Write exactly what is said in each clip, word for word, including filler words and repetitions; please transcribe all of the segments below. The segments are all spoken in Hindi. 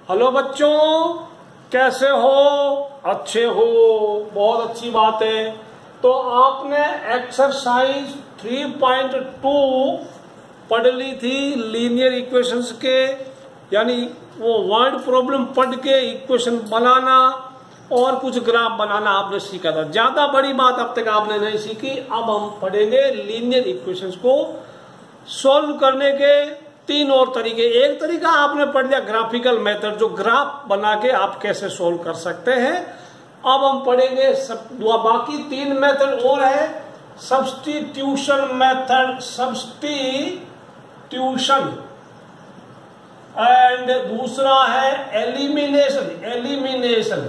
हेलो बच्चों, कैसे हो? अच्छे हो, बहुत अच्छी बात है। तो आपने एक्सरसाइज थ्री पॉइंट टू पढ़ ली थी, लीनियर इक्वेशंस के, यानी वो वर्ड प्रॉब्लम पढ़ के इक्वेशन बनाना और कुछ ग्राफ बनाना आपने सीखा था। ज्यादा बड़ी बात अब तक आपने नहीं सीखी। अब हम पढ़ेंगे लीनियर इक्वेशंस को सॉल्व करने के तीन और तरीके। एक तरीका आपने पढ़ लिया ग्राफिकल मेथड, जो ग्राफ बना के आप कैसे सॉल्व कर सकते हैं। अब हम पढ़ेंगे सब बाकी तीन मेथड और है। सब्स्टिट्यूशन मेथड, सब्स्टिट्यूशन, एंड दूसरा है एलिमिनेशन, एलिमिनेशन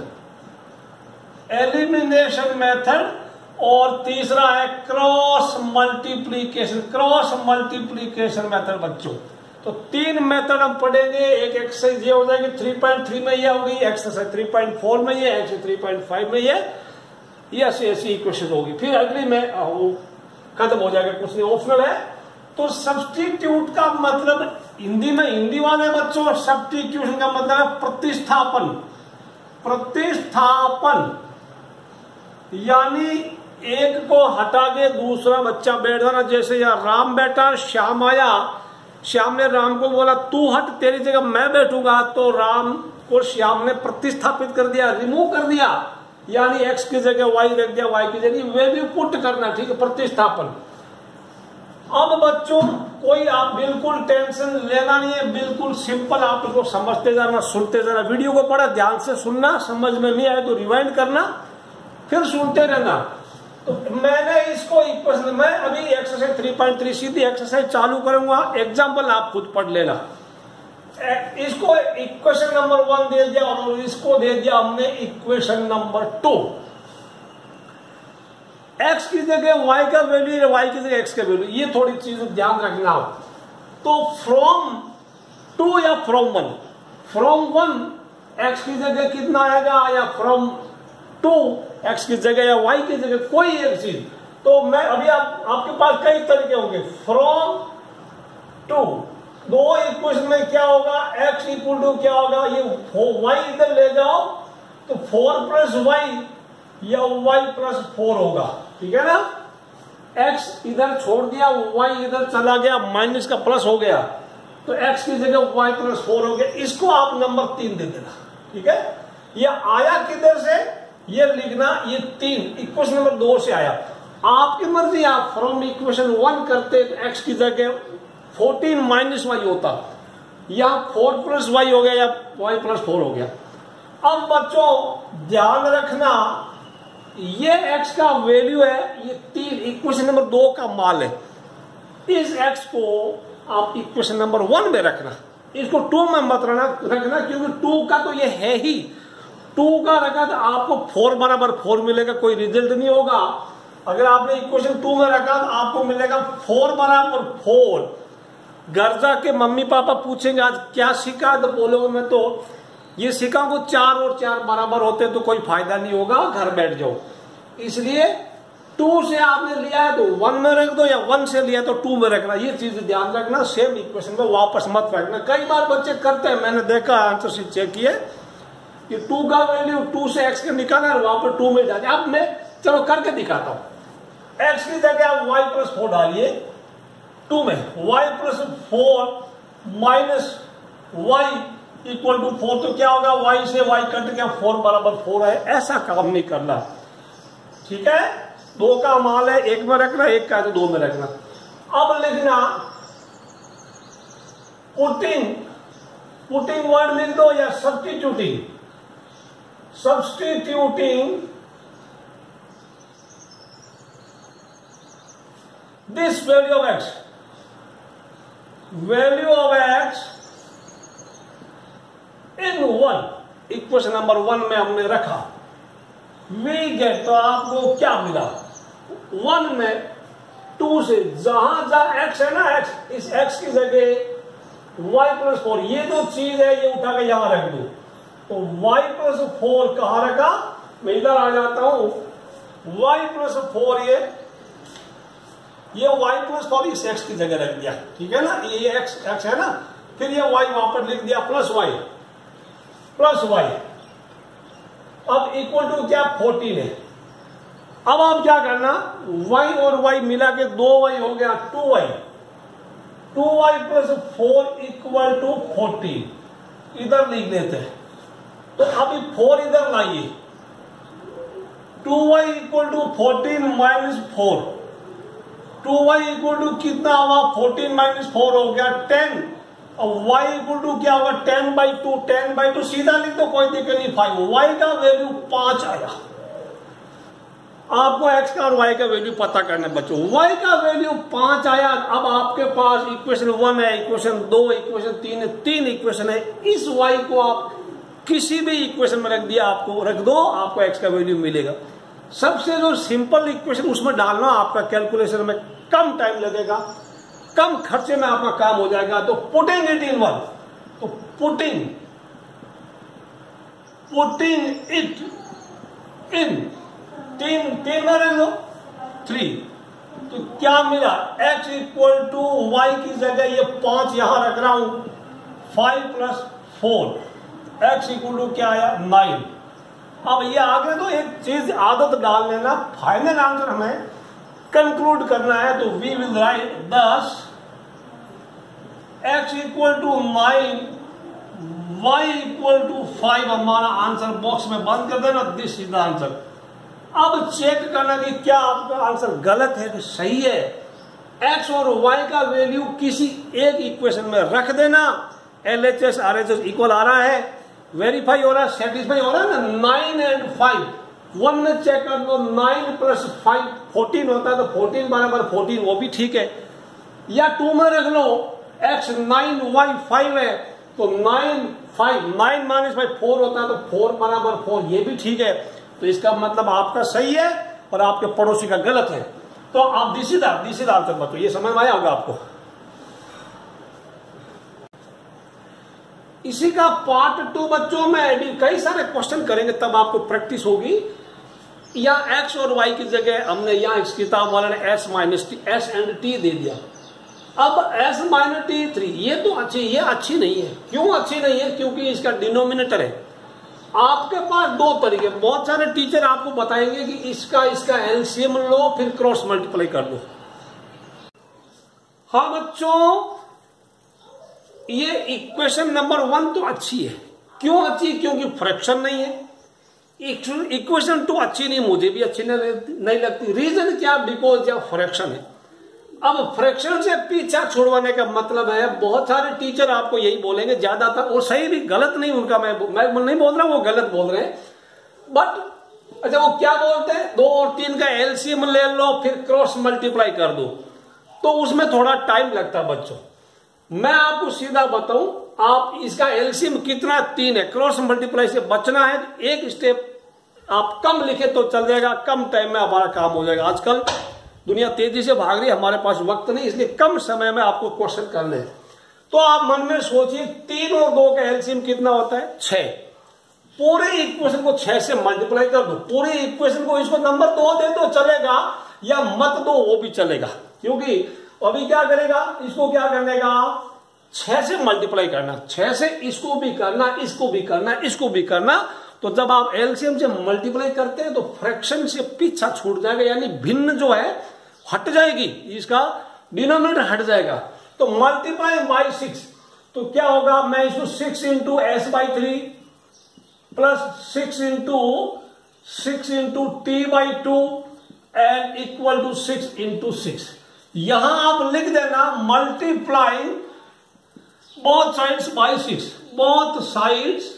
एलिमिनेशन मेथड, और तीसरा है cross multiplication, cross multiplication method. बच्चों तो तीन मेथड हम पढ़ेंगे। एक एक्सरसाइज ये हो जाएगी थ्री पॉइंट थ्री में ये होगी, एक्सरसाइज थ्री पॉइंट फोर में ये, एक्सरसाइज थ्री पॉइंट फाइव में ये, ये ऐसी ऐसी इक्वेशन होगी। फिर अगली में वो खत्म हो जाएगा, कुछ नहीं, ऑप्शनल है। तो सब्स्टिट्यूट का मतलब हिंदी में, हिंदी वाले बच्चों, सब्स्टिट्यूशन का मतलब है प्रतिस्थापन। प्रतिस्थापन यानी एक को हटा के दूसरा बच्चा बैठ जाना। जैसे यार राम बैठा, श्याम आया, श्याम ने राम को बोला तू हट, तेरी जगह मैं बैठूंगा, तो राम को श्याम ने प्रतिस्थापित कर दिया, रिमूव कर दिया, यानी एक्स की जगह वाई रख दिया, वाई की जगह वे भी पुट करना, ठीक है, प्रतिस्थापन। अब बच्चों कोई आप बिल्कुल टेंशन लेना नहीं है, बिल्कुल सिंपल, आप इसको समझते जाना, सुनते जाना। वीडियो को बड़ा ध्यान से सुनना, समझ में नहीं आए तो रिवाइंड करना, फिर सुनते रहना। तो मैंने इसको इक्वेशन, मैं अभी एक्सरसाइज थ्री पॉइंट थ्री सीधी एक्सरसाइज चालू करूंगा, एग्जांपल आप खुद पढ़ लेना। इसको इक्वेशन नंबर वन दे दिया और इसको दे दिया हमने इक्वेशन नंबर टू। एक्स की जगह वाई का वैल्यू है, वाई की जगह एक्स का वैल्यू, ये थोड़ी चीज ध्यान रखना। तो फ्रॉम टू या from one, from one x की जगह कितना आएगा, या फ्रॉम टू एक्स की जगह या वाई की जगह कोई एक चीज। तो मैं अभी आप, आपके पास कई तरीके होंगे। फ्रॉम टू, दो इक्वेशन में क्या होगा, एक्स इक्वल टू क्या होगा, ये वाई इधर ले जाओ तो फोर प्लस वाई या वाई प्लस फोर होगा, ठीक है ना। एक्स इधर छोड़ दिया, वाई इधर चला गया, माइनस का प्लस हो गया, तो एक्स की जगह वाई प्लस फोर हो गया। इसको आप नंबर तीन दे देना, ठीक है। ये आया किधर से, ये लिखना, ये तीन इक्वेशन नंबर दो से आया। आपकी मर्जी, आप फ्रॉम इक्वेशन वन करते तो एक्स की जगह फोर्टीन माइनस वाई होता, या फोर प्लस वाई हो गया, या वाई प्लस फोर हो गया। अब बच्चों ध्यान रखना, ये एक्स का वैल्यू है, ये तीन इक्वेशन नंबर दो का मान है। इस एक्स को आप इक्वेशन नंबर वन में रखना, इसको टू में मत रखना, क्योंकि टू का तो ये है ही, टू का रखा तो आपको फोर बराबर फोर मिलेगा, कोई रिजल्ट नहीं होगा। अगर आपने इक्वेशन टू में रखा तो आपको मिलेगा फोर बराबर फोर। घर जाके मम्मी पापा पूछेंगे आज क्या सीखा, तो बोलोगे मैं तो ये सीखा को चार और चार बराबर होते तो कोई फायदा नहीं होगा, घर बैठ जाओ। इसलिए टू से आपने लिया है तो वन में रख दो, या वन से लिया तो टू में रखना, ये चीज ध्यान रखना। सेम इक्वेशन में वापस मत रखना। कई बार बच्चे करते हैं, मैंने देखा, आंसर शीट चेक किए कि टू का वैल्यू टू से एक्स के निकालना है, वहां पर टू में जाए। अब मैं चलो करके दिखाता हूं। एक्स की जगह आप वाई प्लस फोर डालिए, टू में y plus four minus y equal to four, तो क्या होगा, वाई से वाई कट गया, फोर बराबर फोर है। ऐसा काम नहीं करना, ठीक है। दो का मान है, एक में रखना, एक का तो दो में रखना। अब लिखना पुटिंग, पुटिंग वर्ड लिख दो, या substituting, substituting this value of x, value of x in one, equation number one में हमने रखा। वी गेट, तो आपको क्या मिला, वन में टू से जहां जहां x है ना, x, इस x की जगह y प्लस फोर, ये जो चीज है ये उठा के यहां रख दो। तो y प्लस फोर कहां रखा, मैं इधर आ जाता हूं, y प्लस फोर, ये ये y प्लस फोर इस x की जगह रख दिया, ठीक है ना। ये x x है ना, फिर ये y वहां पर लिख दिया प्लस y, प्लस वाई, अब इक्वल टू क्या फोर्टीन है। अब आप क्या करना, y और y मिला के दो वाई हो गया two y, two y plus four equal to fourteen, इधर लिख देते हैं। तो अभी फोर इधर लाइए, two y equal to fourteen minus four, two y equal to कितना हुआ, फोर्टीन माइनस फोर हो गया टेन, और y इक्वल टू क्या होगा, ten by two, ten by two सीधा लिख दो, कोई दिक्कत नहीं, फाइव, y का वैल्यू पांच आया। आपको x का और y का वैल्यू पता करना है बच्चों, y का वैल्यू पांच आया। अब आपके पास इक्वेशन वन है, इक्वेशन दो, इक्वेशन तीन है, तीन इक्वेशन है। इस y को आप किसी भी इक्वेशन में रख दिया, आपको रख दो, आपको x का वैल्यू मिलेगा। सबसे जो सिंपल इक्वेशन उसमें डालना, आपका कैलकुलेशन में कम टाइम लगेगा, कम खर्चे में आपका काम हो जाएगा। तो पुटिंग इट इन वन, तो पुटिंग पुटिंग इट इन तीन, तीन में रख दो थ्री, तो क्या मिला, x इक्वल टू वाई की जगह ये पांच यहां रख रहा हूं, five plus four, x equal to क्या आया, नाइन। अब ये आगे तो एक चीज आदत डाल लेना, फाइनल आंसर हमें कंक्लूड करना है। तो वी विल राइट दस x equal to nine, y equal to five, हमारा आंसर बॉक्स में बंद कर देना, दिस इज द आंसर। अब चेक करना कि क्या आपका आंसर गलत है कि सही है। x और y का वैल्यू किसी एक इक्वेशन में रख देना, L H S R H S equal आ रहा है, वेरीफाई हो रहा है, सेटिस्फाई हो रहा है ना। नाइन एंड फाइव, वन में चेक कर लो, नाइन प्लस फाइव फोर्टीन होता है, तो फोर्टीन बराबर फोर्टीन, वो भी ठीक है। या टू में रख लो, एक्स नाइन वाई फाइव है, तो nine five, nine minus five four होता है, तो फोर बराबर फोर, ये भी ठीक है। तो इसका मतलब आपका सही है और आपके पड़ोसी का गलत है। तो आप दिशीदार दिशीदार तक बच्चों ये समझ में आया होगा आपको। इसी का पार्ट टू बच्चों में कई सारे क्वेश्चन करेंगे, तब आपको प्रैक्टिस होगी। या एक्स और वाई की जगह हमने यहां इस किताब वाले ने S minus T, S and T दे दिया। अब एस माइनस टी थ्री, ये तो अच्छी, ये अच्छी नहीं है। क्यों अच्छी नहीं है? क्योंकि इसका डिनोमिनेटर है। आपके पास दो तरीके, बहुत सारे टीचर आपको बताएंगे कि इसका इसका एलसीएम लो, फिर क्रॉस मल्टीप्लाई कर दो। हाँ बच्चों, ये इक्वेशन नंबर वन तो अच्छी है। क्यों अच्छी? क्योंकि फ्रैक्शन नहीं है। इक्वेशन टू अच्छी नहीं, मुझे भी अच्छी नहीं लगती। रीजन क्या? बिकॉज यह फ्रैक्शन है। अब फ्रैक्शन से पीछा छुड़वाने का मतलब है, बहुत सारे टीचर आपको यही बोलेंगे, ज्यादातर, और सही भी, गलत नहीं उनका, मैं मैं नहीं बोल रहा वो गलत बोल रहे हैं, बट अच्छा वो क्या बोलते हैं, दो और तीन का एलसीएम ले लो, फिर क्रॉस मल्टीप्लाई कर दो, तो उसमें थोड़ा टाइम लगता है बच्चों। मैं आपको सीधा बताऊं, आप इसका एलसीएम कितना, तीन है, क्रॉस मल्टीप्लाई से बचना है, एक स्टेप आप कम लिखे तो चल जाएगा, कम टाइम में हमारा काम हो जाएगा। आजकल दुनिया तेजी से भाग रही है, हमारे पास वक्त नहीं, इसलिए कम समय में आपको क्वेश्चन करने हैं। तो आप मन में सोचिए, तीन और दो का एलसीएम कितना होता है, छह। पूरे इक्वेशन को छह से मल्टीप्लाई कर दो, पूरे इक्वेशन को इसको नंबर दो दे तो चलेगा, या मत दो वो भी चलेगा, क्योंकि अभी क्या करेगा, इसको क्या करने का, छह से मल्टीप्लाई करना, छह से इसको भी करना, इसको भी करना, इसको भी करना। तो जब आप एलसीएम से मल्टीप्लाई करते हैं तो फ्रैक्शन से पीछा छूट जाएगा, यानी भिन्न जो है हट जाएगी, इसका डिनोमिनेटर हट जाएगा। तो मल्टीप्लाई बाई सिक्स, तो क्या होगा, मैं इसको six into S by three plus six into six into T by two and equal to six into six. यहां आप लिख देना multiply both sides by six, both sides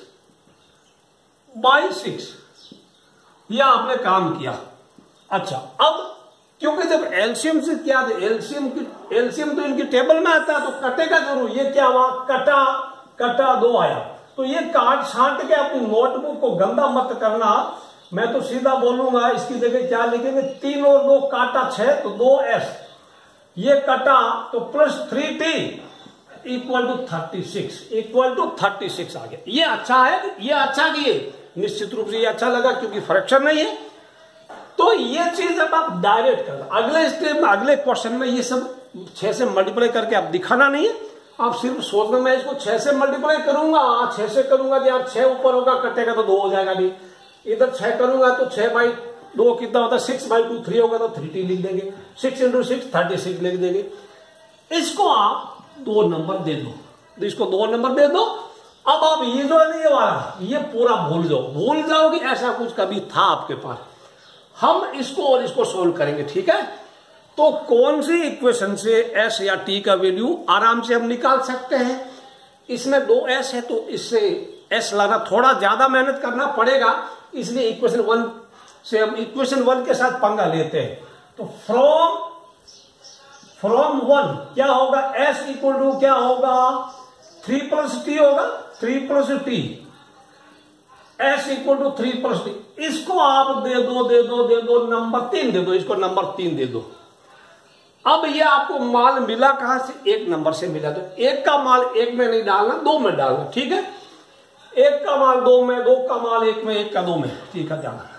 by six, यह आपने काम किया। अच्छा, अब क्योंकि जब एलसीएम से क्या, एलसीएम की एलसीएम तो इनकी टेबल में आता है, तो कटेगा जरूर। ये क्या हुआ, कटा कटा दो आया, तो ये काट छांट के अपनी नोटबुक को गंदा मत करना। मैं तो सीधा बोलूंगा, इसकी जगह क्या लिखेंगे, तीन और दो काटा छह, तो दो एस, ये कटा तो plus three T equal to thirty six, equal to thirty six आ गया। ये अच्छा है, ये अच्छा किए, निश्चित रूप से ये अच्छा लगा, क्योंकि फ्रैक्शन नहीं है। तो ये चीज अब आप डायरेक्ट करना, अगले स्टेप में, अगले क्वेश्चन में ये सब छह से मल्टीप्लाई करके आप दिखाना नहीं है, आप सिर्फ सोचना मैं इसको छह से मल्टीप्लाई करूंगा, छह से करूंगा तो यार छह ऊपर होगा, कटेगा तो दो हो जाएगा। नहीं, इधर छह करूंगा तो छह बाई दो कितना होता है, सिक्स बाई टू थ्री होगा तो थ्री टी लिख देंगे, six into six thirty six लिख देंगे। इसको आप दो नंबर दे दो, तो इसको दो नंबर दे दो। अब आप ये जो है ना ये वाला ये पूरा भूल जाओ, भूल जाओ कि ऐसा कुछ कभी था आपके पास। हम इसको और इसको सोल्व करेंगे, ठीक है। तो कौन सी इक्वेशन से एस या टी का वैल्यू आराम से हम निकाल सकते हैं। इसमें दो एस है तो इससे एस लाना थोड़ा ज्यादा मेहनत करना पड़ेगा, इसलिए इक्वेशन वन से हम इक्वेशन वन के साथ पंगा लेते हैं। तो फ्रॉम फ्रॉम वन क्या होगा, एस इक्वल टू क्या होगा, थ्री प्लस टी होगा, three plus T, S equal to three plus T. इसको आप दे दो दे दो दे दो नंबर तीन दे दो, इसको नंबर तीन दे दो। अब ये आपको माल मिला कहां से, एक नंबर से मिला। तो एक का माल एक में नहीं डालना, दो में डालना, ठीक है। एक का माल दो में, दो का माल एक में, एक का दो में, ठीक है, ध्यान रखना।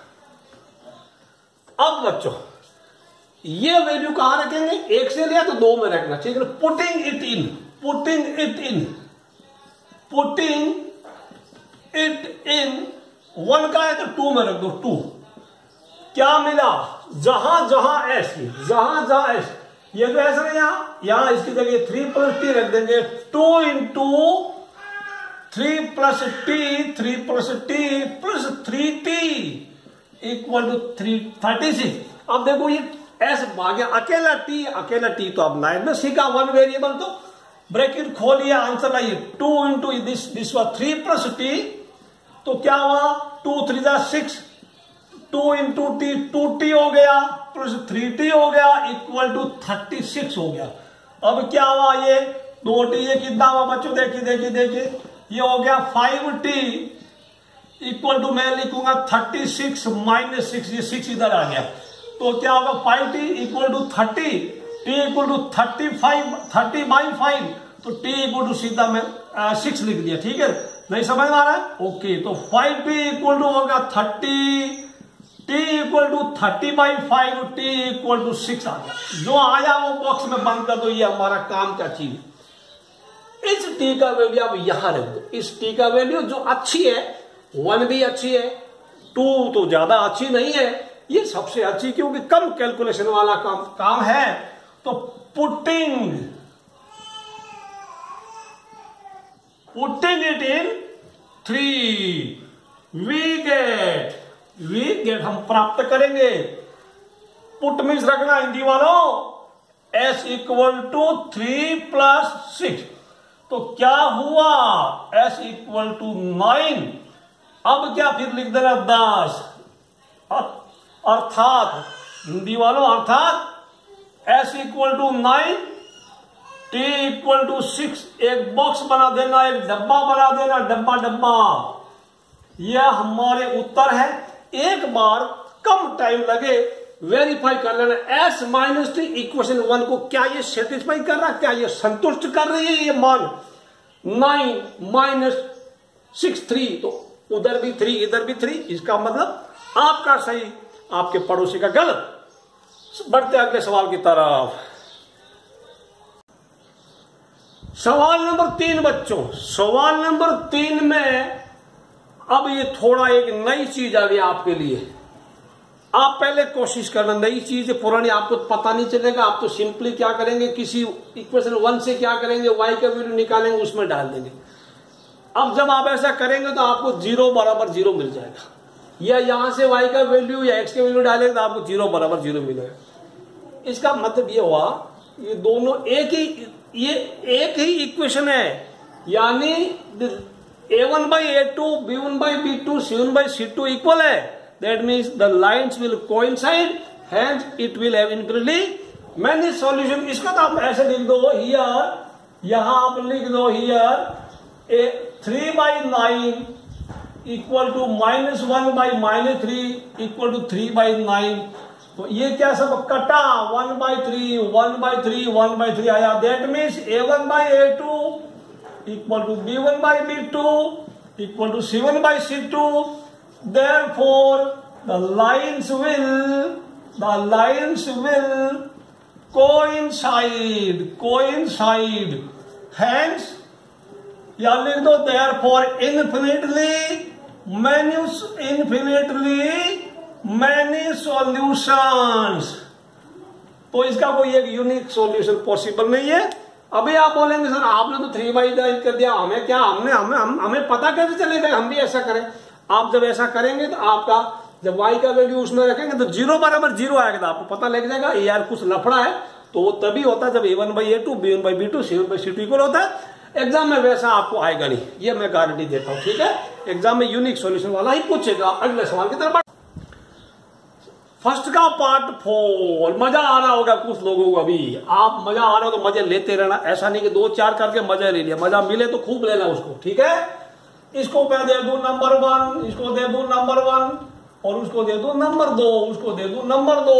अब बच्चों ये वैल्यू कहां रखेंगे, एक से लिया तो दो में रखना, ठीक है। Putting it in, putting it in, putting it in, one का है तो टू में रख दो, टू। क्या मिला, जहां जहां एस, जहां जहां एस, ये तो ऐसा नहीं, यहां यहां इसकी जगह थ्री प्लस टी रख देंगे, two into three plus T, three plus T plus three T equal to three thirty six. अब देखो ये एस भाग्य अकेला टी, अकेला टी तो अब नाइन में सीखा, वन वेरिएबल, तो ब्रैकेट खोलिए, आंसर लाइए, टू इंटू दिस दिस हुआ थ्री प्लस टी, तो क्या हुआ, टू थ्री जा six, two into T, two T हो गया प्लस थ्री टी हो गया इक्वल टू थर्टी सिक्स हो गया। अब क्या हुआ, ये दो टी, ये कितना हुआ बच्चों, देखिए देखिए देखिए, ये हो गया फाइव टी इक्वल टू मैं लिखूंगा थर्टी सिक्स माइनस सिक्स, ये सिक्स इधर आ गया, तो क्या होगा five T equal to thirty, T equal to thirty five, thirty by five, तो टी इक्वल टू सीधा मैं सिक्स लिख दिया, ठीक है, नहीं समझ में आ रहा है, ओके। तो फाइव टी इक्वल टू होगा thirty, T equal to thirty by five, T equal to six आ गया। जो आया वो बॉक्स में बंद कर दो, ये हमारा काम का चीज। इस टी का वैल्यू आप यहां रख दो, इस टी का वैल्यू जो अच्छी है, वन भी अच्छी है, टू तो ज्यादा अच्छी नहीं है, ये सबसे अच्छी, क्योंकि कम कैलकुलेशन वाला काम काम है। तो putting putting it in three, we get we get हम प्राप्त करेंगे, पुट मीन्स रखना हिंदी वालों, S equal to three plus six, तो क्या हुआ, एस इक्वल टू नाइन। अब क्या फिर लिख देना दस, अर्थात हिंदी वालों अर्थात S equal to nine, T equal to six, एक बॉक्स बना देना, एक डब्बा बना देना, डब्बा डब्बा, यह हमारे उत्तर है। एक बार कम टाइम लगे वेरीफाई कर लेना, S minus T equation one को क्या ये सेटिस्फाई कर रहा, क्या ये संतुष्ट कर रही है, ये मान नाइन माइनस सिक्स थ्री, तो उधर भी थ्री इधर भी थ्री, इसका मतलब आपका सही, आपके पड़ोसी का गलत। बढ़ते अगले सवाल की तरफ। सवाल नंबर तीन बच्चों, सवाल नंबर तीन में अब ये थोड़ा एक नई चीज आ गई आपके लिए। आप पहले कोशिश करना, नई चीज पुरानी आपको पता नहीं चलेगा। आप तो सिंपली क्या करेंगे, किसी इक्वेशन वन से क्या करेंगे, वाई का वैल्यू निकालेंगे, उसमें डाल देंगे। अब जब आप ऐसा करेंगे तो आपको जीरो बराबर जीरो मिल जाएगा, या यहां से वाई का वैल्यू या एक्स का वैल्यू डालेंगे तो आपको जीरो बराबर जीरो मिलेगा। इसका मतलब ये हुआ, ये दोनों एक ही, ये एक ही इक्वेशन है, यानी A one by A two, B one by B two, C one by C two equal है। That means the lines will coincide, hence it will have infinitely many solution. इसका तो आप ऐसे लिख दो, हियर, यहां आप लिख दो here A three by nine equal to minus one by minus three equal to three by nine. तो ये क्या सब कटा, one by three, one by three, one by three आया। That means A one by A two equal to B one by B two equal to C one by C two. Therefore, the lines will, the lines will coincide, coincide hence या लिख दो there for infinitely many infinitely many solutions. तो इसका कोई एक यूनिक सॉल्यूशन पॉसिबल नहीं है। अभी आप बोलेंगे सर आपने तो थ्री बाई डिवाइड कर दिया, हमें क्या हमने हमें हम, हमें पता कैसे चलेगा हम भी ऐसा करें। आप जब ऐसा करेंगे तो आपका जब y का वैल्यू उसमें रखेंगे तो जीरो बराबर जीरो आएगा, तो आपको पता लग जाएगा ये यार कुछ लफड़ा है। तो वो तभी होता है जब A one by A two B one by B two C one by C two equal होता है। एग्जाम में वैसा आपको आएगा नहीं, ये मैं गारंटी देता हूँ, ठीक है। एग्जाम में यूनिक सॉल्यूशन वाला ही पूछेगा। अगले सवाल की तरफ फर्स्ट का पार्ट फोर। मजा आ रहा होगा कुछ लोगों को, अभी आप मजा आ रहा हो तो मजे लेते रहना, ऐसा नहीं कि दो चार करके मजा ले लिया, मजा मिले तो खूब लेना उसको, ठीक है। इसको मैं दे दूं नंबर वन, इसको दे दूं नंबर वन, और उसको दे दो नंबर दो, उसको दे दो नंबर दो।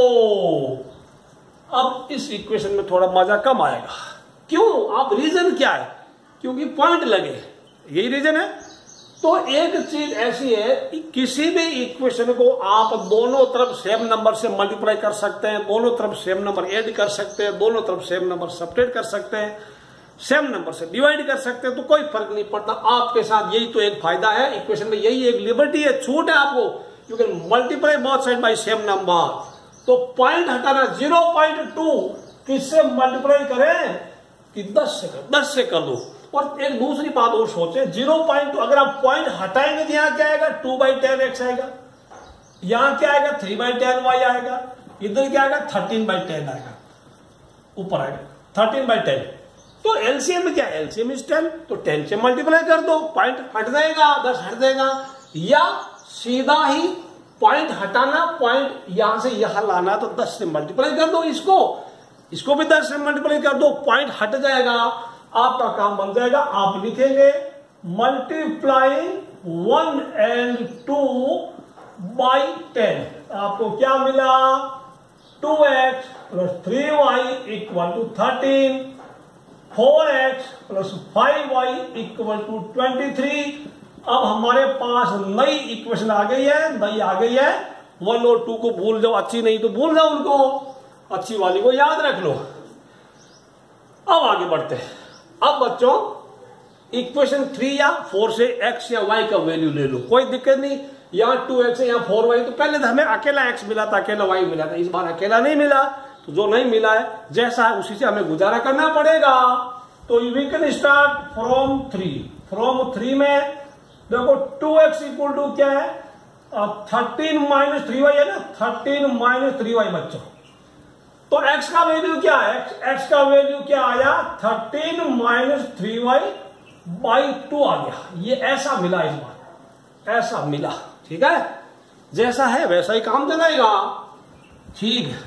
अब इस इक्वेशन में थोड़ा मजा कम आएगा। क्यों? आप रीजन क्या है? क्योंकि पॉइंट लगे, यही रीजन है। तो एक चीज ऐसी है, किसी भी इक्वेशन को आप दोनों तरफ सेम नंबर से मल्टीप्लाई कर सकते हैं, दोनों तरफ सेम नंबर ऐड कर सकते हैं, दोनों तरफ सेम नंबर सब्ट्रैक्ट कर सकते हैं, सेम नंबर से डिवाइड कर सकते हैं, तो कोई फर्क नहीं पड़ता आपके साथ। यही तो एक फायदा है इक्वेशन में, यही एक लिबर्टी है, छूट है आपको। You can multiply both side by same number. तो पॉइंट हटाना जीरो पॉइंट टू किससे मल्टीप्लाई करें कि दस से कर दस से कर दो। और एक दूसरी बात और सोचे, जीरो पॉइंट टू अगर आप पॉइंट हटाएंगे तो यहाँ क्या आएगा? टू बाई टेन एक्स आएगा। यहाँ क्या आएगा? थ्री बाई टेन वाई आएगा। इधर क्या आएगा? थर्टीन बाई टेन आएगा, ऊपर आएगा थर्टीन बाई टेन। तो एलसीएम में क्या? एलसीएम इज टेन, तो टेन से मल्टीप्लाई कर दो, पॉइंट हट जाएगा, दस हट जाएगा। या सीधा ही पॉइंट हटाना, पॉइंट यहां से यहां लाना, तो दस से मल्टीप्लाई कर दो, इसको इसको भी दस से मल्टीप्लाई कर दो, पॉइंट हट जाएगा, आपका काम बन जाएगा। आप लिखेंगे multiplying one and two by ten. आपको क्या मिला? Two x plus three y equal to thirteen, four x plus five y equal to twenty three. अब हमारे पास नई इक्वेशन आ गई है, नई आ गई है। वन और टू को भूल जाओ, अच्छी नहीं तो भूल जाओ उनको, अच्छी वाली को याद रख लो। अब आगे बढ़ते हैं। अब बच्चों इक्वेशन थ्री या फोर से एक्स या वाई का वैल्यू ले लो, कोई दिक्कत नहीं। यहाँ टू एक्स है, यहाँ फोर वाई, तो पहले तो हमें अकेला एक्स मिला था, अकेला वाई मिला था, इस बार अकेला नहीं मिला। तो जो नहीं मिला है जैसा है उसी से हमें गुजारा करना पड़ेगा। तो we can start from three. From three में देखो टू एक्स इक्वल टू क्या है? थर्टीन माइनस थ्री वाई है ना, थर्टीन माइनस थ्री वाई बच्चों। तो x का वैल्यू क्या है? x, x का वैल्यू क्या आया? Thirteen minus three y by two आ गया। ये ऐसा मिला, इस बार ऐसा मिला, ठीक है। जैसा है वैसा ही काम चलाएगा, ठीक है।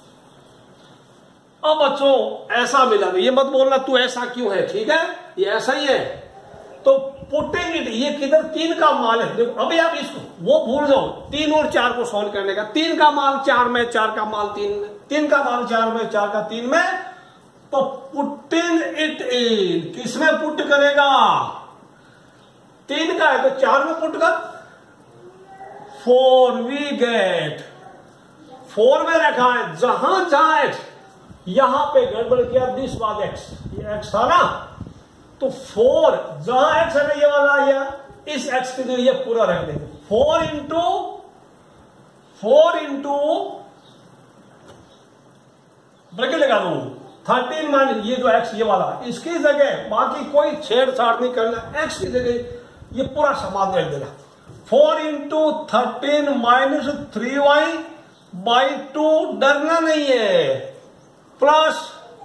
अब बच्चों ऐसा मिला, ये मत बोलना तू ऐसा क्यों है, ठीक है, ये ऐसा ही है। तो पुटिंग इट, ये किधर तीन का मान है, देखो अभी आप इसको वो भूल जाओ, तीन और चार को सॉल्व करने का। तीन का मान चार में, चार का मान तीन में, तीन का मान चार में, चार का तीन में। तो पुटिंग इट इन, किसमें पुट करेगा? तीन का है तो चार में पुट कर। फोर वी गेट, फोर में रखा है, जहां जहां एक्स, यहां पे गड़बड़ किया, दिस वाज एक्स, ये एक्स था ना, तो फोर जहां एक्स है ये वाला आया, इस एक्स के लिए ये पूरा रख देंगे। Four into four into bracket लगा दू, थर्टीन माइनस ये जो एक्स ये वाला, इसकी जगह बाकी कोई छेड़छाड़ नहीं करना, एक्स की जगह ये पूरा सामान रख देना। Four into thirteen minus three y by two, डरना नहीं है, plus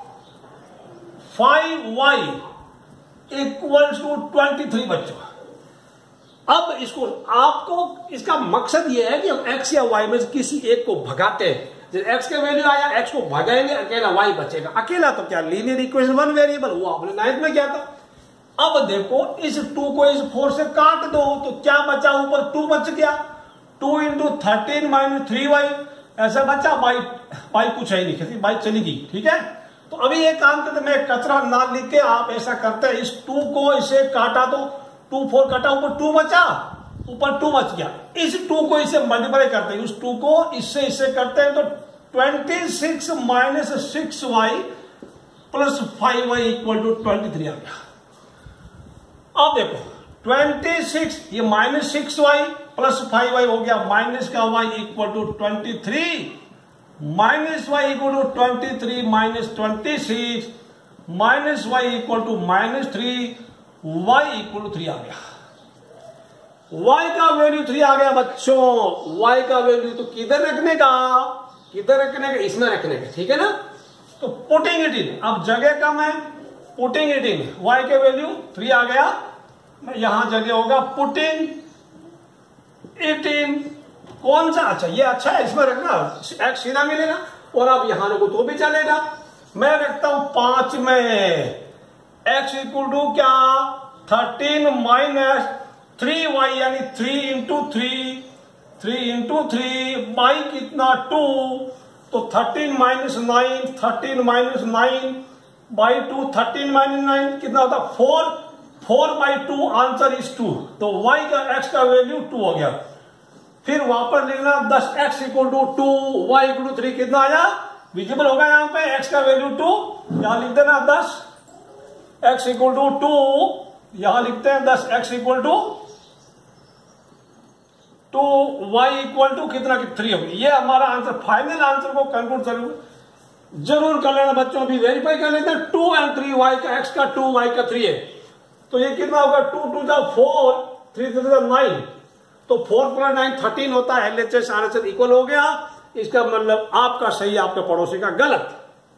five y equal to twenty three बच्चों। अब इसको आपको, इसका मकसद यह है कि हम एक्स या वाई में से किसी एक को भगाते हैं। जैसे एक्स का वैल्यू आया, एक्स को भगाएंगे, अकेला वाई बचेगा। अकेला तो क्या, लीनियर इक्वेशन वन वेरिएबल, वो आपने नाइन्थ में किया था। अब देखो इस टू को इस फोर से काट दो, तो क्या बचा? ऊपर टू बच गया, two into thirteen minus three y, ऐसा बचा। बाई बाई कुछ है नहीं, बाई चली गई, ठीक है। तो अभी एक काम करते, मैं कचरा ना लिख के आप ऐसा करते हैं, इस टू को इसे काटा तो टू फोर काटा, ऊपर टू बचा, ऊपर टू बच गया। इस टू को इसे मल्टीप्लाई करते हैं, उस टू को इससे इससे करते हैं, तो twenty six minus six y plus five y equal to twenty three आ गया। अब देखो ट्वेंटी सिक्स, ये minus six y plus five y हो गया, माइनस का y equal to twenty three, minus y equal to twenty three minus twenty six, minus y equal to minus three, y equal to three आ गया। y का वैल्यू थ्री आ गया बच्चों। y का वैल्यू तो किधर रखने का, किधर रखने का, इसमें रखने का, ठीक है ना। तो पुटिंग इट इन, अब जगह कम है, पुटिंग इट इन, y के वैल्यू थ्री आ गया, यहां जगह होगा पुटिंग इट इन, कौन सा, अच्छा ये अच्छा है, इसमें रखना, x सीधा मिलेगा, और अब यहां रखो तो भी चलेगा। मैं रखता हूं पांच में, x इक्वल टू क्या, थर्टीन माइनस थ्री वाई, यानी three into three, three into three by कितना टू, तो thirteen minus nine, thirteen minus nine by two, thirteen minus nine कितना होता, four, four by two, answer is two. तो y का x का वैल्यू टू हो गया। फिर वापस लिखना दस, x equal to two, y equal to three, कितना आया, विजिबल होगा यहाँ पे, x का वैल्यू टू, यहां लिख देना दस, x इक्वल टू टू, यहां लिखते हैं दस, x equal to two, y equal to कितना की थ्री होगी। ये हमारा आंसर, फाइनल आंसर को कंक्लूड जरूर जरूर कर लेना बच्चों, अभी वेरीफाई कर लेते हैं। टू एंड थ्री, वाई का एक्स का टू, वाई का थ्री है, तो ये कितना होगा, टू टू जा फोर, थ्री थ्री जा नाइन, तो फोर प्लस नाइन थर्टीन होता है, एलएचएस आरएचएस इक्वल हो गया। इसका मतलब आपका सही, आपके पड़ोसी का गलत।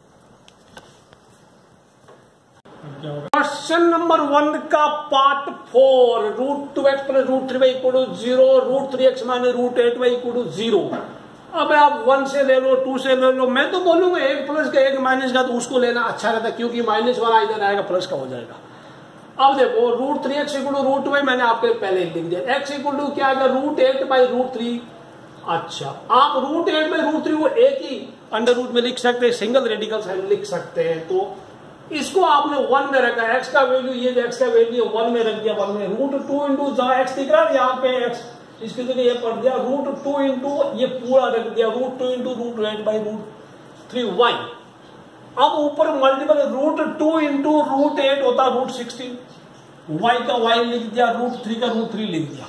क्वेश्चन नंबर वन का part four, root two x plus root three y equal to zero, root three x minus root eight y equal to zero. अब आप वन से ले लो, टू से ले लो, मैं तो बोलूंगा एक प्लस का एक माइनस का, तो उसको लेना अच्छा रहता है, क्योंकि माइनस वाला इधर आएगा, प्लस का हो जाएगा। अब देखो root three x equal to root y, मैंने आपके पहले लिख दिया, एक्स इक्वल टू क्या आएगा, root eight by root three. अच्छा, आप root eight by root three को एक ही अंडर रूट में लिख सकते हैं, सिंगल रेडिकल साइन लिख सकते हैं। तो इसको आपने वन में रखा, एक्स का वैल्यू, ये एक्स का वैल्यू वन में रख दिया, वन में रूट टू इंटू, जहां एक्स दिख रहा है यहाँ पे एक्स, इसकी जगह ये पढ़ दिया रूट टू इंटू, ये पूरा रख दिया root two into root eight by root three y. अब ऊपर multiple, root two into root eight होता रूट सिक्सटीन, वाई का वाई लिख दिया, रूट थ्री का रूट थ्री लिख दिया।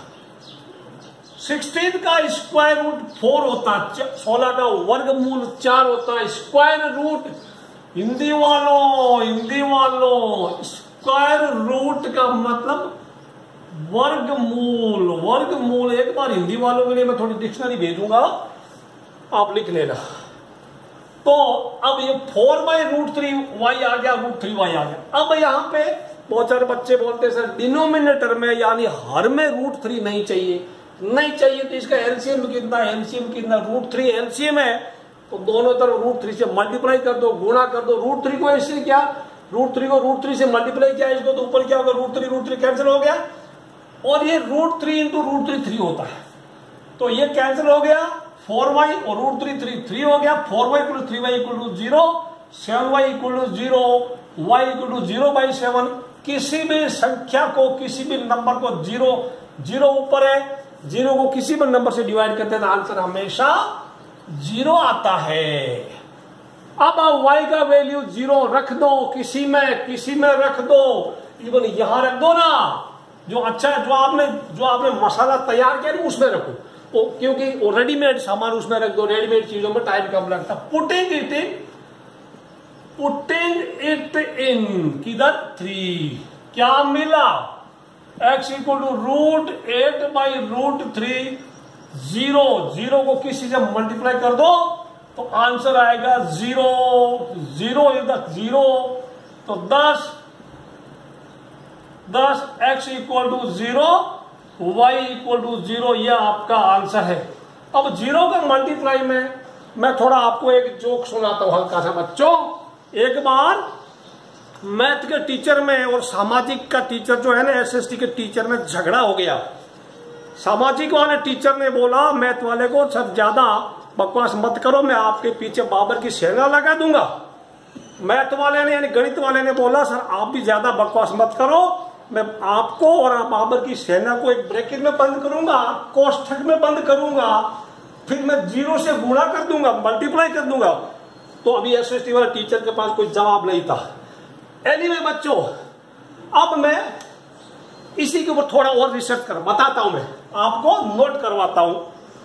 सिक्सटीन का स्क्वायर रूट फोर होता, सोलह का वर्गमूल चार होता, स्क्वायर रूट, हिंदी वालों, हिंदी वालों, स्क्वायर रूट का मतलब वर्गमूल, वर्गमूल। एक बार हिंदी वालों के लिए मैं थोड़ी डिक्शनरी भेजूंगा, आप लिख लेना। तो अब ये four by root three y आ गया, रूट थ्री वाई आ गया। अब यहाँ पे बहुत सारे बच्चे बोलते हैं सर डिनोमिनेटर में यानी हर में रूट थ्री नहीं चाहिए, नहीं चाहिए तो इसका एलसीएम कितना, एलसीएम कितना, रूट थ्री एलसीएम है, तो दोनों तरफ रूट थ्री से मल्टीप्लाई कर दो, गुणा कर दो। रूट थ्री को ऐसे क्या, रूट थ्री को रूट थ्री से मल्टीप्लाई किया इसको, तो ऊपर क्या होगा, root three root three cancel हो गया, और ये root three into root three three होता है, तो ये कैंसिल हो गया, फोर वाई और रूट थ्री थ्री थ्री हो गया, four y equal to three y equal to zero, seven y equal to zero, y equal to zero by seven. किसी भी संख्या को, किसी भी नंबर को, जीरो जीरो ऊपर है, जीरो को किसी भी नंबर से डिवाइड करते हैं तो आंसर हमेशा जीरो आता है। अब आप y का वैल्यू जीरो रख दो, किसी में किसी में रख दो, इवन यहां रख दो ना, जो अच्छा है, जो आपने जो आपने मसाला तैयार किया ना उसमें रखो, तो क्योंकि वो रेडीमेड सामान उसमें रख दो, रेडीमेड चीजों में टाइम कम लगता। Putting it in, putting it in किधर, थ्री, क्या मिला, x equal to root eight by root three, zero, zero को किसी से मल्टीप्लाई कर दो तो आंसर आएगा जीरो, जीरो इधर जीरो, तो दस, दस x equal to zero, y equal to zero, यह आपका आंसर है। अब जीरो का मल्टीप्लाई में मैं थोड़ा आपको एक जोक सुनाता हूं हल्का सा बच्चों। एक बार मैथ के टीचर में और सामाजिक का टीचर जो है ना, एसएसटी के टीचर में झगड़ा हो गया। सामाजिक वाले टीचर ने बोला मैथ वाले को, सर ज्यादा बकवास मत करो, मैं आपके पीछे बाबर की सेना लगा दूंगा। मैथ वाले ने यानी गणित वाले ने बोला, सर आप भी ज्यादा बकवास मत करो, मैं आपको और बाबर की सेना को एक ब्रैकेट में बंद करूंगा, कोष्ठक में बंद करूंगा, फिर मैं जीरो से गुणा कर दूंगा, मल्टीप्लाई कर दूंगा। तो अभी एसएसटी वाले टीचर के पास कोई जवाब नहीं था। एनीवे बच्चों, अब मैं इसी के ऊपर थोड़ा और रिसर्च कर बताता हूं, मैं आपको नोट करवाता हूं।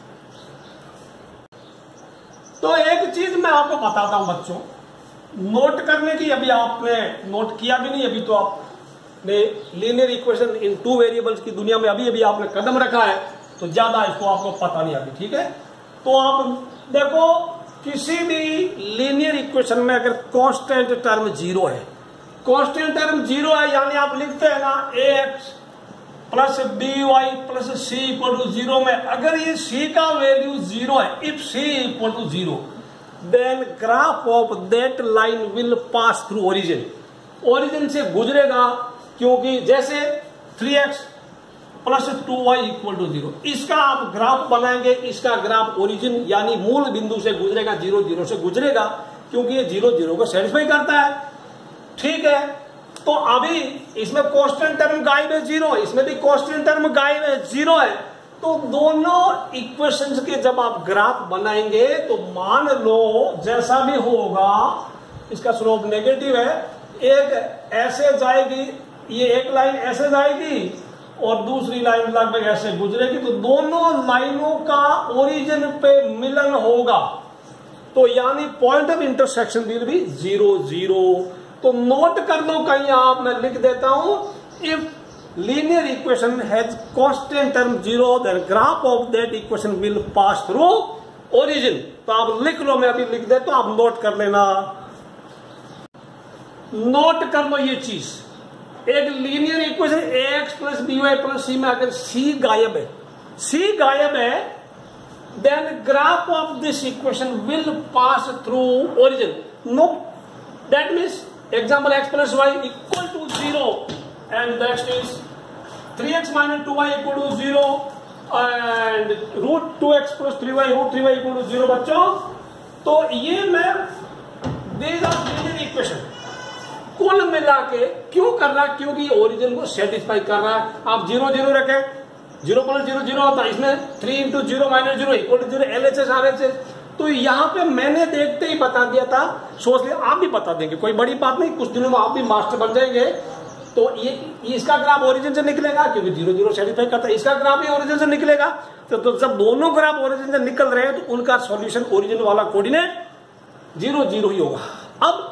तो एक चीज मैं आपको बताता हूं बच्चों, नोट करने की, अभी आपने नोट किया भी नहीं, अभी तो आपने linear equation in two variables की दुनिया में अभी अभी आपने कदम रखा है, तो ज्यादा इसको आपको पता नहीं अभी, ठीक है। तो आप देखो, किसी भी लीनियर इक्वेशन में अगर कांस्टेंट टर्म जीरो है, कांस्टेंट टर्म जीरो है, यानी आप लिखते हैं ना ए x plus b y plus C equal to zero में, अगर ये सी का वैल्यू जीरो है, if C equal to zero, then graph of that line will pass through origin, origin से गुजरेगा, क्योंकि जैसे three x plus two y equal to zero, इसका आप ग्राफ बनाएंगे, इसका ग्राफ ओरिजिन यानी मूल बिंदु से गुजरेगा, जीरो जीरो से गुजरेगा, क्योंकि ये जीरो जीरो को सेटिस्फाई करता है, ठीक है। तो अभी इसमें कांस्टेंट टर्म गायब है जीरो, इसमें भी कांस्टेंट टर्म गायब है जीरो है, तो दोनों इक्वेशंस के जब आप ग्राफ बनाएंगे तो मान लो जैसा भी होगा, इसका स्लोप नेगेटिव है, एक ऐसे जाएगी, ये एक लाइन ऐसे जाएगी और दूसरी लाइन लगभग ऐसे गुजरेगी, तो दोनों लाइनों का ओरिजिन पे मिलन होगा, तो यानी point of intersection will be zero zero. तो नोट कर लो कहीं आप, मैं लिख देता हूं, if linear equation has constant term zero, then graph of that equation will pass through origin. तो आप लिख लो, मैं अभी लिख देता हूं, आप नोट कर लेना, नोट कर लो ये चीज। एक linear equation a x plus b y plus c में अगर सी गायब है, सी गायब है, then graph of this equation will pass through origin. No, that means example x plus y equal to zero and next is three x minus two y equal to zero and root two x plus three y root three y equal to zero बच्चों। तो ये मैं these are linear equation कुल मिला के क्यों कर रहा है, क्योंकि ओरिजिन को सेटिस्फाई कर रहा है। आप जीरो जीरो रखे, जीरो प्लस जीरो जीरो होता है, इसमें three into zero minus zero equal to zero, L H S R H S. तो यहां पे मैंने देखते ही बता दिया था, सोच लिया आप भी बता देंगे, कोई बड़ी बात नहीं, कुछ दिनों में आप भी मास्टर बन जाएंगे। तो ये, ये इसका ग्राफ ओरिजिन से निकलेगा, क्योंकि जीरो जीरो सेटिस्फाई करता है, इसका ग्राफ भी ओरिजिन से निकलेगा। तो, तो जब दोनों ग्राफ ओरिजिन से निकल रहे हैं तो उनका सॉल्यूशन ओरिजिन वाला कोऑर्डिनेट जीरो जीरो ही होगा। अब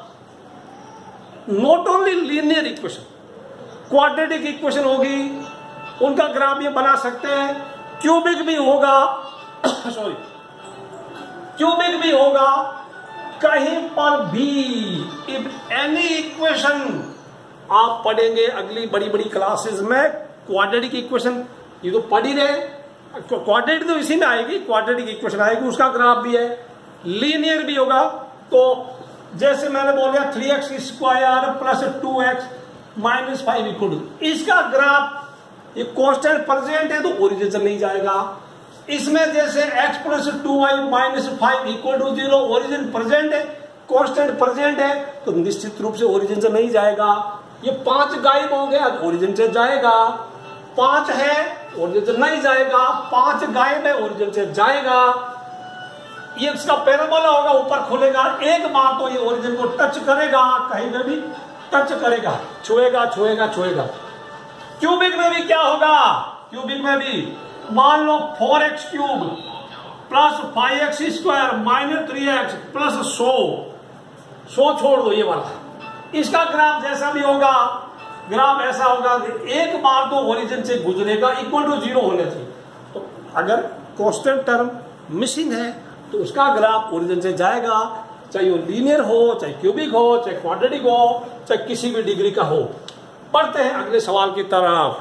not only linear equation, quadratic equation होगी, उनका ग्राफ ये बना सकते हैं, क्यूबिक भी होगा सॉरी क्यूबिक भी होगा, कहीं पर भी इफ एनी इक्वेशन आप पढ़ेंगे अगली बड़ी बड़ी क्लासेस में, क्वाड्रेटिक इक्वेशन ये तो पढ़ ही रहे, क्वाड्रेटिक तो इसी में आएगी, क्वाड्रेटिक इक्वेशन आएगी, उसका ग्राफ भी है, लीनियर भी होगा। तो जैसे मैंने बोल दिया three x square plus two x minus five equal to, इसका ग्राफ ये कांस्टेंट प्रेजेंट है तो ओरिजिन से नहीं जाएगा। इसमें जैसे x plus two y minus five equal to zero, origin present है, कांस्टेंट प्रेजेंट है, तो निश्चित रूप से ओरिजिन से नहीं जाएगा। ये पांच गायब हो गया, ओरिजिन से जाएगा, पांच है ओरिजिन से नहीं जाएगा, पांच गायब है ओरिजिन से जाएगा। ये इसका पैराबोला होगा, ऊपर खुलेगा, एक बार तो ये ओरिजिन को टच करेगा, कहीं में भी टच करेगा, छुएगा छुएगा छुएगा। क्यूबिक में भी क्या होगा, क्यूबिक में भी मान लो four x cube plus five x square minus three x plus सौ, सौ छोड़ दो ये वाला, इसका ग्राफ जैसा भी होगा, ग्राफ ऐसा होगा कि एक बार तो ओरिजिन से गुजरेगा, इक्वल टू जीरो होने चाहिए। तो अगर कांस्टेंट टर्म मिसिंग है तो उसका ग्राफ ओरिजिन से जाएगा, चाहे वो लीनियर हो, चाहे क्यूबिक हो, चाहे क्वाड्रेटिक हो, चाहे किसी भी डिग्री का हो। पढ़ते हैं अगले सवाल की तरफ।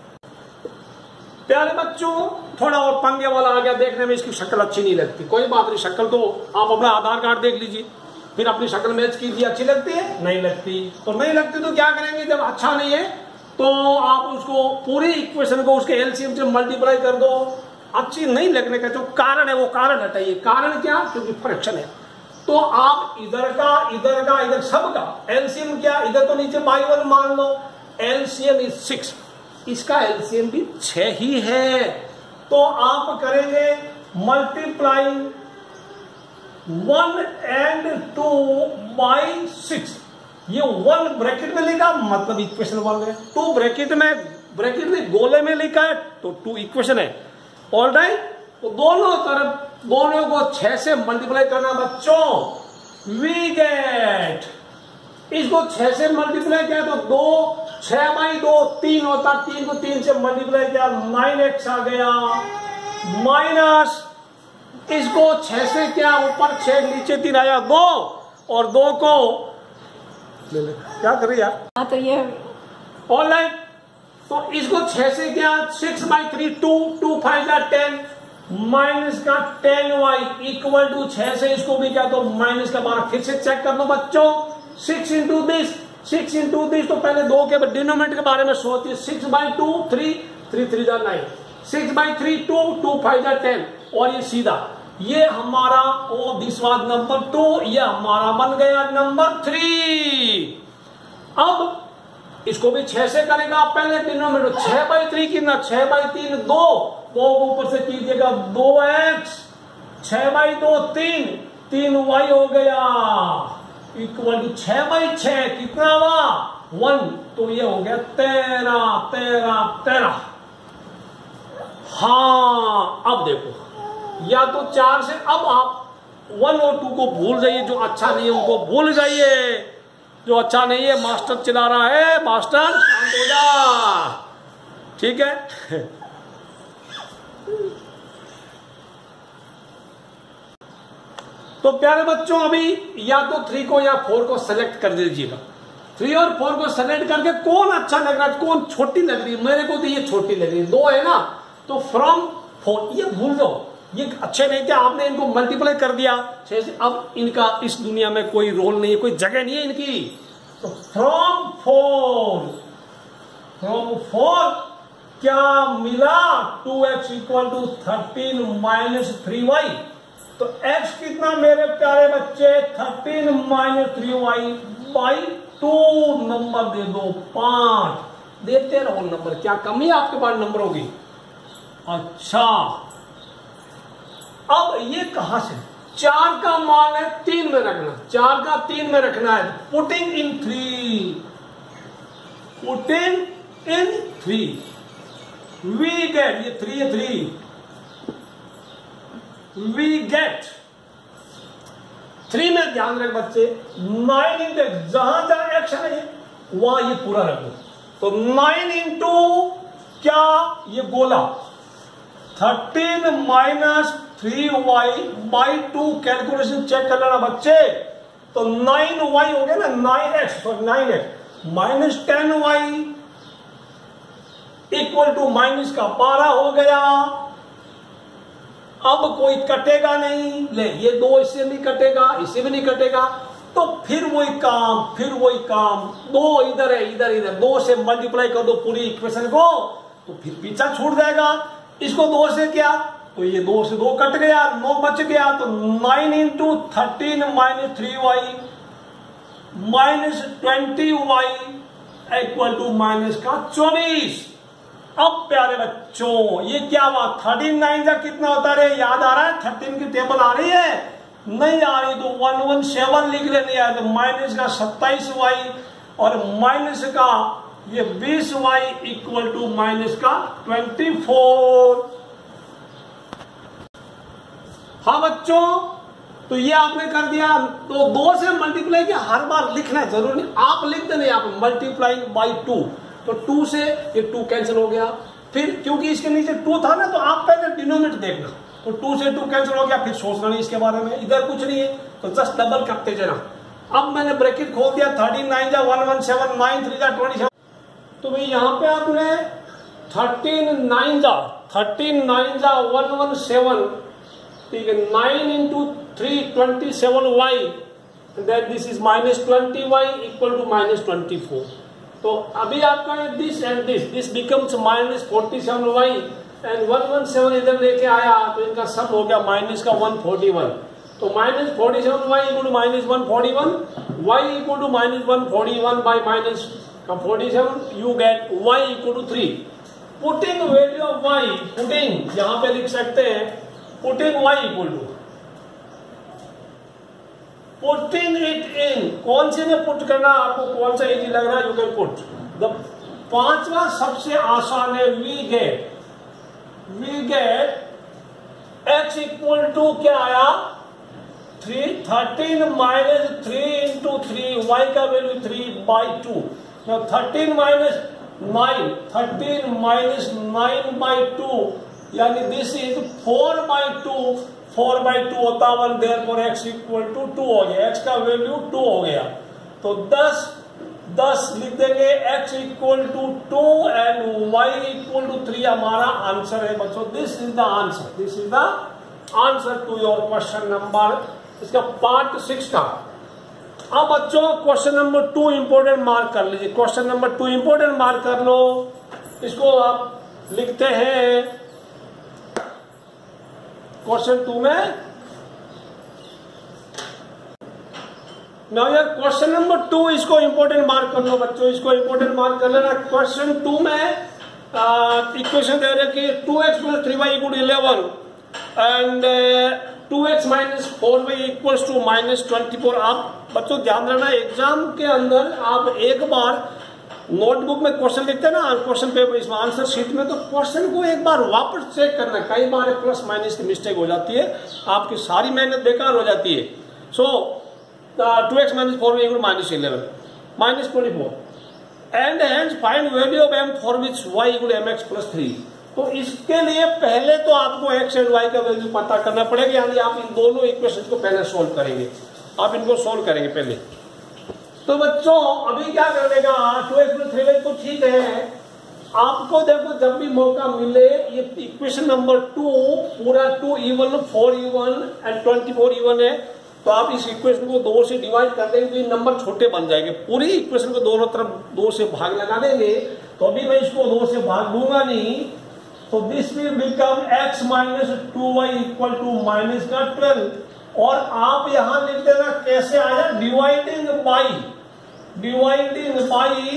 प्यारे बच्चों, थोड़ा और पंगे वाला आ गया, देखने में इसकी शक्ल अच्छी नहीं लगती, कोई बात नहीं, शक्ल तो आप अपना आधार कार्ड देख लीजिए, फिर अपनी शक्ल मैच कीजिए, अच्छी लगती है नहीं लगती, तो नहीं लगती तो क्या करेंगे, जब अच्छा नहीं है तो आप उसको पूरी इक्वेशन को उसके एलसीएम से मल्टीप्लाई कर दो। अच्छी नहीं लगने का जो कारण है वो कारण हटाइए, कारण क्या, क्योंकि फ्रैक्शन है, तो आप इधर का इधर का इधर सब का एलसीएम क्या, इधर तो नीचे बाई वन मान लो, एलसीएम इज सिक्स, इसका एलसीएम भी छह ही है, तो आप करेंगे multiplying one and two by six, ये वन ब्रैकेट में लिखा मतलब इक्वेशन वन है, टू ब्रैकेट में ब्रैकेट में गोले में लिखा है तो टू इक्वेशन है। ऑल राइट, तो दोनों तरफ दोनों को छह से मल्टीप्लाई करना बच्चों, वी गेट, इसको छह से मल्टीप्लाई किया तो दो, छह बाई दो तीन होता, तीन को तीन से मल्टीप्लाई किया नाइन एक्स आ गया, माइनस इसको छह से क्या ऊपर छह नीचे तीन आया दो, और दो को ले ले क्या कर रही है हाँ तो ये ऑल राइट, तो इसको छह से क्या six by three two, two five जा टेन, माइनस का टेन वाई इक्वल टू छह से इसको भी क्या तो माइनस का बारह। फिर से चेक कर दो बच्चों, six into this, six into this, तो पहले दो के डिनोमिनेटर के बारे में सोचिए, six by two three, three three जा nine, six by three two, two five जा टेन, और ये सीधा ये हमारा oh this was number two, ये हमारा बन गया नंबर थ्री। अब इसको भी छह से करेगा, पहले डिनोमिनेटर छह बाई थ्री कितना, छह बाई तीन दो, दो ऊपर से कीजिएगा दो एक्स, छह बाई दो तीन, तीन वाई हो गया इक्वल टू छह बाई छह कितना हुआ वन, तो ये हो गया तेरह, तेरह तेरह। हाँ अब देखो, या तो चार से, अब आप वन और टू को भूल जाइए, जो अच्छा नहीं है उनको भूल जाइए, जो अच्छा नहीं है मास्टर चिल्ला रहा है, मास्टर शांत हो जा, ठीक है। तो प्यारे बच्चों अभी या तो थ्री को या फोर को सेलेक्ट कर दीजिएगा, थ्री और फोर को सेलेक्ट करके कौन अच्छा लग रहा है, कौन छोटी लग रही है, मेरे को तो ये छोटी लग रही है, दो है ना, तो फ्रॉम फोर ये भूल दो, ये अच्छे नहीं थे, आपने इनको मल्टीप्लाई कर दिया छह से, अब इनका इस दुनिया में कोई रोल नहीं है, कोई जगह नहीं है इनकी। तो फ्रॉम फोर, फ्रॉम फोर क्या मिला, two x equal to thirteen minus three y, तो x कितना मेरे प्यारे बच्चे, thirteen minus three y by two, number दे दो पांच, देते रहो नंबर, क्या कमी है आपके पास नंबर होगी। अच्छा अब ये कहां से, चार का मान है तीन में रखना, चार का तीन में रखना है, putting in three, putting in three, we get, ये थ्री है थ्री, वी गेट, थ्री में ध्यान रख बच्चे, नाइन इंटू जहां जहां एक्शन है वहां ये पूरा रख दो, तो नाइन इंटू क्या ये गोला, thirteen minus three y by two, calculation check कर लेना बच्चे, तो नाइन वाई हो गया ना, nine x sorry nine x minus ten y equal to minus का बारह हो गया। अब कोई कटेगा नहीं, ले ये दो इससे नहीं कटेगा, इससे भी नहीं कटेगा, तो फिर वही काम, फिर वही काम, दो इधर है इधर इधर, दो से मल्टीप्लाई कर दो पूरी इक्वेशन को, तो फिर पीछा छूट जाएगा। इसको दो से क्या, तो ये दो से दो कट गया, नौ बच गया, तो nine into thirteen minus three y minus twenty y equal to minus का चौबीस। अब प्यारे बच्चों ये क्या हुआ, थर्टीन नाइन का कितना होता है, याद आ रहा है, थर्टीन की टेबल आ रही है, नहीं आ रही तो वन वन सेवन लिख लेने, या तो माइनस का सत्ताईस वाई और माइनस का ये बीस वाई इक्वल टू माइनस का ट्वेंटी फोर। हाँ बच्चों, तो ये आपने कर दिया, तो दो से मल्टीप्लाई किया, हर बार लिखना जरूरी नहीं, आप लिख देने, आप मल्टीप्लाइंग बाई टू, तो टू से ये टू कैंसिल हो गया, फिर क्योंकि इसके नीचे टू था ना, तो आप पहले डिनोमिनेटर देखना, तो टू से टू कैंसिल हो गया, फिर सोचना नहीं इसके बारे में, इधर कुछ नहीं है, तो जस्ट डबल करते जाना। अब मैंने ब्रैकेट खोल दिया, थर्टीन नाइन जा one one seven, nine three जा ट्वेंटी सेवन, तो भाई यहां पे आपने थर्टीन नाइन जा थर्टीन नाइन जा वन वन सेवन, ठीक है, nine into three twenty seven y, that this is minus twenty y equal to minus twenty four. तो अभी आपका this and this this becomes minus forty seven y and one one seven इधर लेके आया, तो इनका सब हो गया माइनस का वन फोर्टी वन, तो minus forty seven y equal to minus one forty one, y equal to minus one forty one by minus का forty seven, you get y equal to three. Putting value of y, putting यहां पे लिख सकते हैं, putting y equal to putting it in, कौन से में पुट करना आपको कौन सा इजी लग रहा है, यू कैन पुट द। पांचवा सबसे आसान है, we get we get x equal to क्या आया, three thirteen minus three into three, y का value three by two, thirteen minus nine, thirteen minus nine by two, यानी this is four by two, four by two होता one, therefore x equal to two हो गया, एक्स का वैल्यू टू हो गया। तो दस दस लिख देंगे, x equal to two and y equal to three हमारा आंसर है बच्चों। This is the answer, this is the answer to your question number, इसका पार्ट सिक्स का। अब बच्चों question number two important mark कर लीजिए, question number two important mark कर लो, इसको आप लिखते हैं क्वेश्चन टू में। नाउ यार क्वेश्चन नंबर टू, इसको इंपोर्टेंट मार्क कर लो बच्चों, इसको इंपोर्टेंट मार्क कर लेना। क्वेश्चन टू में इक्वेशन दे रहे कि two x plus three y equal eleven and two x minus four y equals to minus twenty four. आप बच्चों ध्यान रखना, एग्जाम के अंदर आप एक बार नोटबुक में क्वेश्चन लिखते हैं ना, क्वेश्चन पेपर इसमें आंसर शीट में, तो क्वेश्चन को एक बार वापस चेक करना। कई बार प्लस माइनस की मिस्टेक हो जाती है, आपकी सारी मेहनत बेकार हो जाती है। So two x minus four y equal minus eleven minus twenty four and hence find value of m for which y equal m x plus three. तो इसके लिए पहले तो आपको एक्स एंड वाई का वैल्यू पता करना पड़ेगा, यानी आप इन दोनों इक्वेशन को पहले सोल्व करेंगे, आप इनको सोल्व करेंगे पहले। तो बच्चों अभी क्या करने का, two x plus three y तो ठीक है, आपको देखो जब भी मौका मिले ये इक्वेशन नंबर टू पूरा two even, four even and twenty four even है, तो आप इस इक्वेशन को दो से डिवाइड कर देंगे तो ये नंबर छोटे बन जाएंगे। पूरी इक्वेशन को दोनों तरफ दो से भाग लगा देंगे, तो अभी मैं इसको दो से भाग दूंगा नहीं, तो this will become x minus two y equal to minus का ट्वेल्व। और आप यहां लिख देना कैसे आया, dividing by dividing by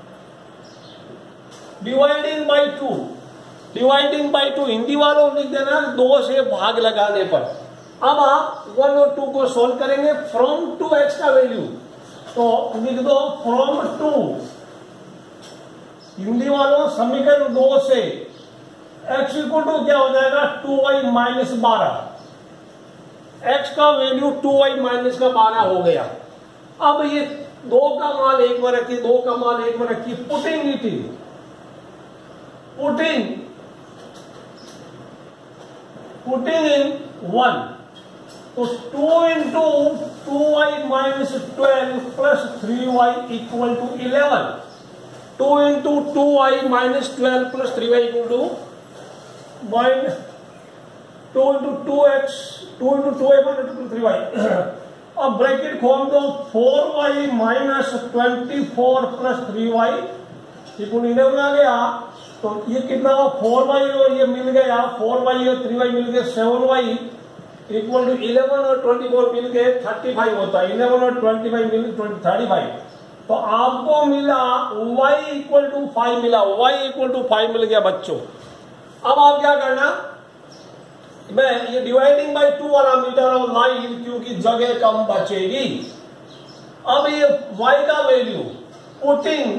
dividing by two dividing by two Hindi वालों लिख देना दो से भाग लगाने पर। अब आप वन और टू को सोल्व करेंगे, फ्रॉम टू एक्स का वैल्यू तो लिख दो फ्रॉम टू, हिंदी वालों समीकरण दो से एक्स इक्वल टू क्या हो जाएगा, टू वाई माइनस बारह, एक्स का वैल्यू टू वाई माइनस का बारह हो गया। अब ये दो का मान एक में रखिए, दो का मान एक में रखिए, putting it in putting putting in one, तो two into two y minus twelve plus three y equal to eleven, two into two y minus twelve plus three y equal to minus two into two x two into two y minus two three y. अब ब्रैकेट खोल दो, four y minus twenty four plus three y equal eleven आ गया। तो ये कितना हुआ, फोर वाई और ये मिल गया, फोर वाई और थ्री वाई मिल गए seven y equal to eleven और ट्वेंटी फोर मिल गए थर्टी फाइव होता है, इलेवन और ट्वेंटी फाइव मिल थर्टी फाइव। तो आपको मिला y इक्वल टू फाइव मिला, y इक्वल टू फाइव मिल गया बच्चों। अब आप क्या करना, मैं ये डिवाइडिंग बाय टू वाला मीटर और लाइन क्योंकि जगह कम बचेगी। अब ये y का value putting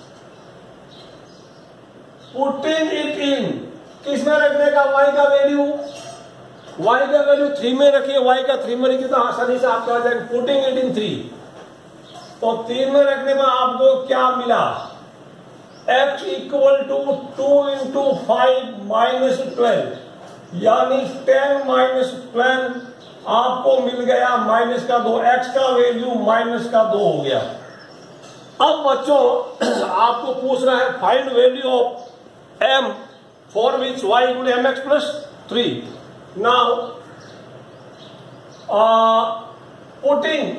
putting it in, किस में रखने का, y का वैल्यू y का वैल्यू थ्री में रखिए, y का थ्री में रखिए तो आसानी से आपका आ जाएगा पुटिंग इट इन थ्री। तो तीन में रखने में आपको क्या मिला, x equal to two into five minus twelve, यानी टेन माइनस ट्वेल्व आपको मिल गया माइनस का दो, x का वैल्यू माइनस का दो हो गया। अब बच्चों आपको पूछ रहा है find value of m for which y equal m x plus three. Now putting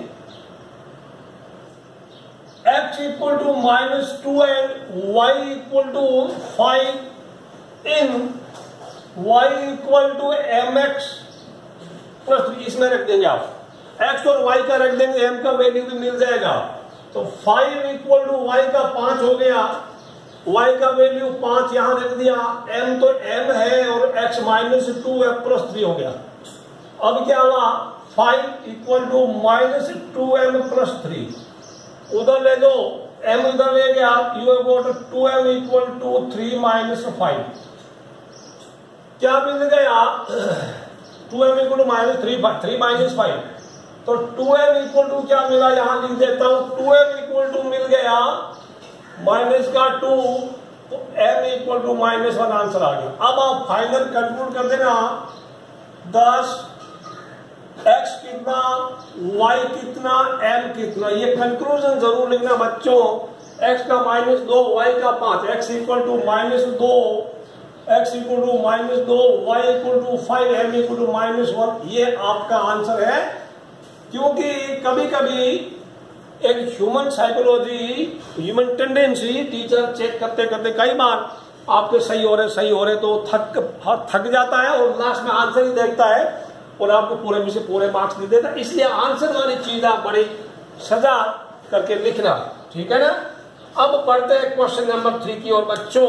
x equal to minus two and y equal to five in y equal to mx plus three, इसमें रख देंगे आप, x और y का रख देंगे, m का वैल्यू भी मिल जाएगा। तो फाइव इक्वल टू y का पांच हो गया, y का वैल्यू पांच यहां रख दिया, m तो m है और x माइनस टू है प्लस थ्री हो गया। अब क्या हुआ, five equal to minus two m plus three, उधर ले दो m उधर ले गया, you have got two m equal to three minus five, क्या मिल गया two m equal to minus three three minus five, तो टू एम इक्वल टू क्या मिला यहां लिख देता हूं, टू एम इक्वल टू मिल गया माइनस का टू, तो m equal to minus one answer आ गया। अब आप फाइनल कंक्लूड कर देना दस, x कितना, y कितना, m कितना, ये कंक्लूजन जरूर लिखना बच्चों। x का माइनस दो, y का पांच, x इक्वल टू माइनस दो, x इक्वल टू माइनस दो, y equal to five, m equal to minus one, ये आपका आंसर है। क्योंकि कभी कभी एक human psychology, human tendency, teacher check करते करते कई बार आपके सही हो रहे सही हो रहे तो थक थक जाता है और लास्ट में आंसर ही देखता है और आपको पूरे में से पूरे मार्क्स दे देता है। इसलिए आंसर वाली चीज आप बड़ी सजा करके लिखना, ठीक है ना। अब पढ़ते हैं क्वेश्चन नंबर थ्री की ओर बच्चों।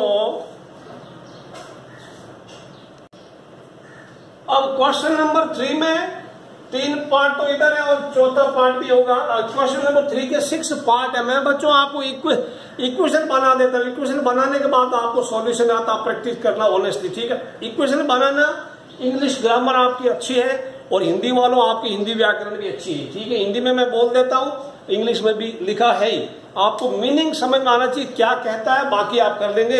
अब क्वेश्चन नंबर थ्री में तीन पार्ट तो इधर है और चौथा पार्ट भी होगा। क्वेश्चन नंबर थ्री के सिक्स पार्ट है। मैं बच्चों आपको इक्वेशन बना देता हूँ, इक्वेशन बनाने के बाद आपको सॉल्यूशन आता, प्रैक्टिस करना ऑनेस्टली, ठीक है। इक्वेशन बनाना, इंग्लिश ग्रामर आपकी अच्छी है और हिंदी वालों आपकी हिंदी व्याकरण भी अच्छी है, ठीक है। हिंदी में मैं बोल देता हूँ, इंग्लिश में भी लिखा है ही, आपको मीनिंग समझ में आना चाहिए क्या कहता है, बाकी आप कर लेंगे।